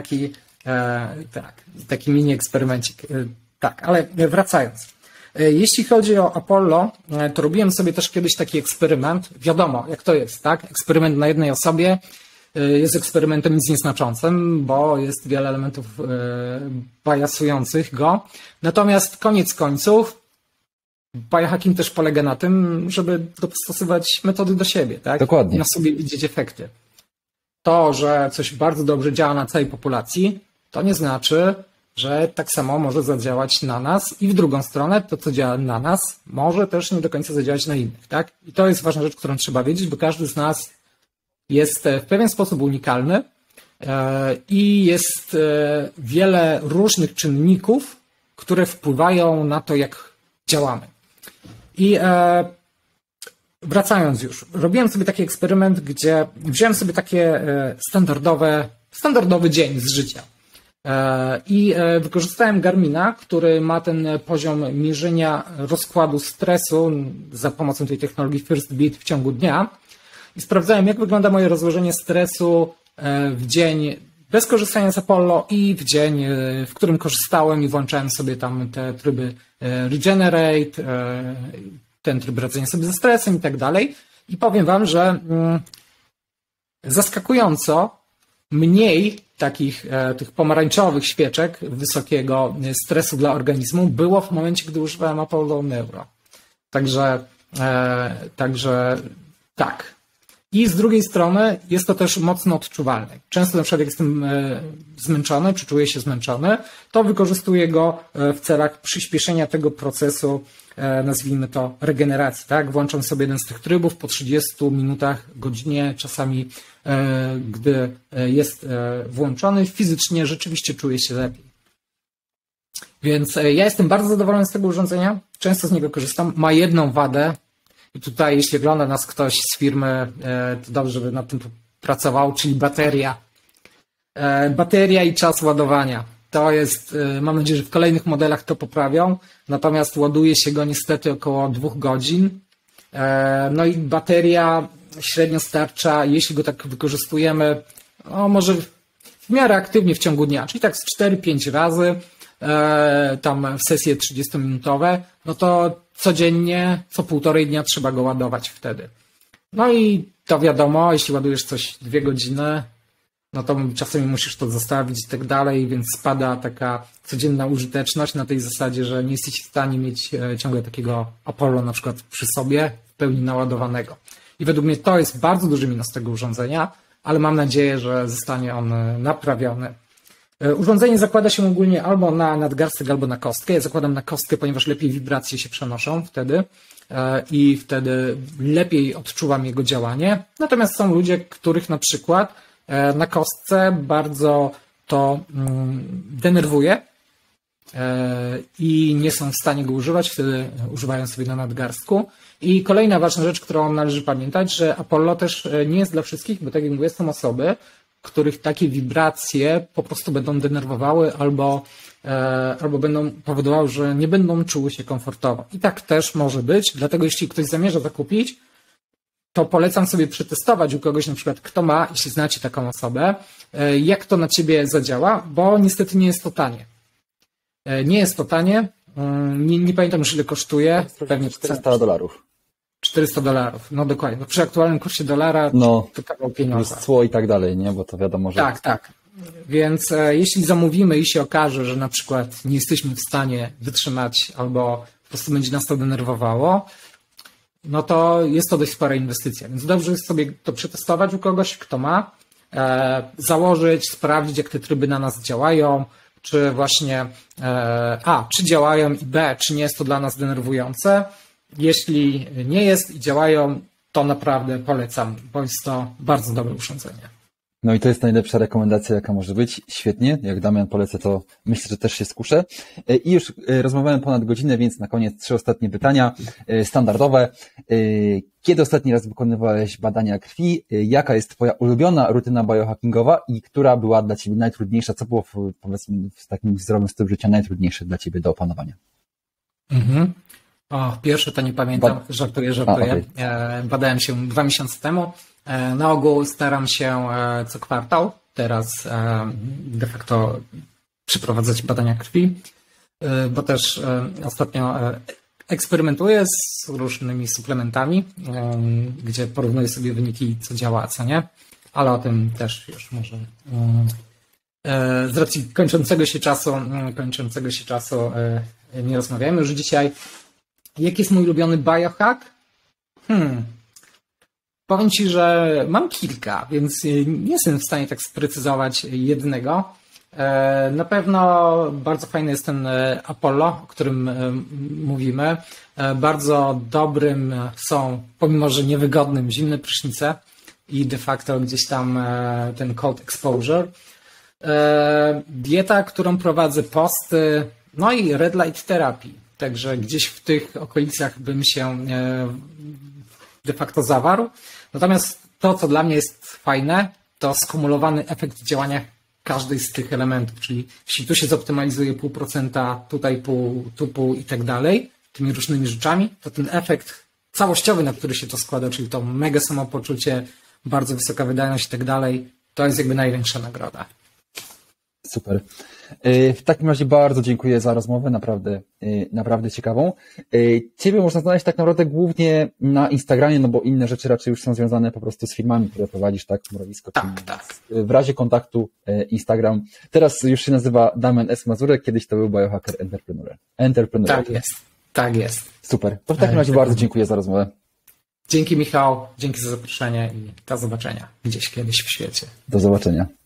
taki mini eksperymencik. Tak, ale wracając. Jeśli chodzi o Apollo, to robiłem sobie też kiedyś taki eksperyment. Wiadomo, jak to jest, tak? Eksperyment na jednej osobie jest eksperymentem nic nieznaczącym, bo jest wiele elementów biasujących go. Natomiast koniec końców biohacking też polega na tym, żeby dostosować metody do siebie, tak? Dokładnie. I na sobie widzieć efekty. To, że coś bardzo dobrze działa na całej populacji, to nie znaczy, że tak samo może zadziałać na nas i w drugą stronę to, co działa na nas, może też nie do końca zadziałać na innych, tak? I to jest ważna rzecz, którą trzeba wiedzieć, bo każdy z nas jest w pewien sposób unikalny i jest wiele różnych czynników, które wpływają na to, jak działamy. I wracając już, robiłem sobie taki eksperyment, gdzie wziąłem sobie takie standardowy dzień z życia i wykorzystałem Garmina, który ma ten poziom mierzenia rozkładu stresu za pomocą tej technologii First Beat w ciągu dnia i sprawdzałem, jak wygląda moje rozłożenie stresu w dzień bez korzystania z Apollo i w dzień, w którym korzystałem i włączałem sobie tam te tryby Regenerate, ten tryb radzenia sobie ze stresem i tak dalej. I powiem wam, że zaskakująco mniej tych pomarańczowych świeczek wysokiego stresu dla organizmu było w momencie, gdy używałem Apollo Neuro. Także tak. I z drugiej strony jest to też mocno odczuwalne. Często na przykład jak jestem zmęczony, czy czuję się zmęczony, to wykorzystuję go w celach przyspieszenia tego procesu, nazwijmy to regeneracji. Tak? Włączam sobie jeden z tych trybów po 30 minutach, godzinie, czasami gdy jest włączony, fizycznie rzeczywiście czuję się lepiej. Więc ja jestem bardzo zadowolony z tego urządzenia, często z niego korzystam. Ma jedną wadę, i tutaj, jeśli ogląda nas ktoś z firmy, to dobrze, żeby nad tym pracował, czyli bateria. Bateria i czas ładowania. To jest, mam nadzieję, że w kolejnych modelach to poprawią, natomiast ładuje się go niestety około 2 godzin. No i bateria średnio starcza, jeśli go tak wykorzystujemy, no może w miarę aktywnie w ciągu dnia, czyli tak z 4-5 razy, tam w sesje 30-minutowe, no to codziennie, co 1,5 dnia trzeba go ładować wtedy. No i to wiadomo, jeśli ładujesz coś 2 godziny, no to czasami musisz to zostawić i tak dalej, więc spada taka codzienna użyteczność na tej zasadzie, że nie jesteś w stanie mieć ciągle takiego Apollo na przykład przy sobie w pełni naładowanego. I według mnie to jest bardzo duży minus tego urządzenia, ale mam nadzieję, że zostanie on naprawiony. Urządzenie zakłada się ogólnie albo na nadgarstek, albo na kostkę. Ja zakładam na kostkę, ponieważ lepiej wibracje się przenoszą wtedy i wtedy lepiej odczuwam jego działanie. Natomiast są ludzie, których na przykład na kostce bardzo to denerwuje i nie są w stanie go używać, wtedy używają sobie na nadgarstku. I kolejna ważna rzecz, którą należy pamiętać, że Apollo też nie jest dla wszystkich, bo tak jak mówię, są osoby, których takie wibracje po prostu będą denerwowały albo będą powodowały, że nie będą czuły się komfortowo. I tak też może być, dlatego jeśli ktoś zamierza zakupić, to polecam sobie przetestować u kogoś, na przykład kto ma, jeśli znacie taką osobę, jak to na ciebie zadziała, bo niestety nie jest to tanie. Nie jest to tanie, nie pamiętam już ile kosztuje. Pewnie $400. $400, no dokładnie. No przy aktualnym kursie dolara to kawał pieniądza. Plus cło i tak dalej, nie? Bo to wiadomo, że... Tak. Więc jeśli zamówimy i się okaże, że na przykład nie jesteśmy w stanie wytrzymać albo po prostu będzie nas to denerwowało, no to jest to dość spora inwestycja. Więc dobrze jest sobie to przetestować u kogoś, kto ma, założyć, sprawdzić, jak te tryby na nas działają, czy właśnie czy działają i b, czy nie jest to dla nas denerwujące. Jeśli nie jest i działają, to naprawdę polecam, bo jest to bardzo dobre urządzenie. No i to jest najlepsza rekomendacja, jaka może być. Świetnie. Jak Damian polecę, to myślę, że też się skuszę. I już rozmawiałem ponad godzinę, więc na koniec 3 ostatnie pytania standardowe. Kiedy ostatni raz wykonywałeś badania krwi? Jaka jest twoja ulubiona rutyna biohackingowa i która była dla ciebie najtrudniejsza? Co było powiedzmy w takim zdrowym stylu życia najtrudniejsze dla ciebie do opanowania? Pierwsze to nie pamiętam, żartuję. Okay. Badałem się 2 miesiące temu. Na ogół staram się co kwartał teraz de facto przeprowadzać badania krwi, bo też ostatnio eksperymentuję z różnymi suplementami, gdzie porównuję sobie wyniki, co działa, a co nie, ale o tym też już może z racji kończącego się czasu nie rozmawiamy już dzisiaj. Jaki jest mój ulubiony biohack? Powiem Ci, że mam kilka, więc nie jestem w stanie tak sprecyzować jednego. Na pewno bardzo fajny jest ten Apollo, o którym mówimy. Bardzo dobrym są, pomimo że niewygodnym, zimne prysznice i de facto gdzieś tam ten cold exposure. Dieta, którą prowadzę, posty, no i red light terapii. Także gdzieś w tych okolicach bym się de facto zawarł. Natomiast to, co dla mnie jest fajne, to skumulowany efekt działania każdej z tych elementów, czyli jeśli tu się zoptymalizuje 0,5%, tutaj pół, tu pół i tak dalej, tymi różnymi rzeczami, to ten efekt całościowy, na który się to składa, czyli to mega samopoczucie, bardzo wysoka wydajność i tak dalej, to jest jakby największa nagroda. Super. W takim razie bardzo dziękuję za rozmowę, naprawdę ciekawą. Ciebie można znaleźć tak naprawdę głównie na Instagramie, no bo inne rzeczy raczej już są związane po prostu z firmami, które prowadzisz, tak? Mrowisko. Tak. W razie kontaktu Instagram. Teraz już się nazywa Damian S. Mazurek, kiedyś to był Biohacker Entrepreneur. Tak jest. Super. To w takim razie bardzo dziękuję za rozmowę. Dzięki Michał, dzięki za zaproszenie i do zobaczenia gdzieś kiedyś w świecie. Do zobaczenia.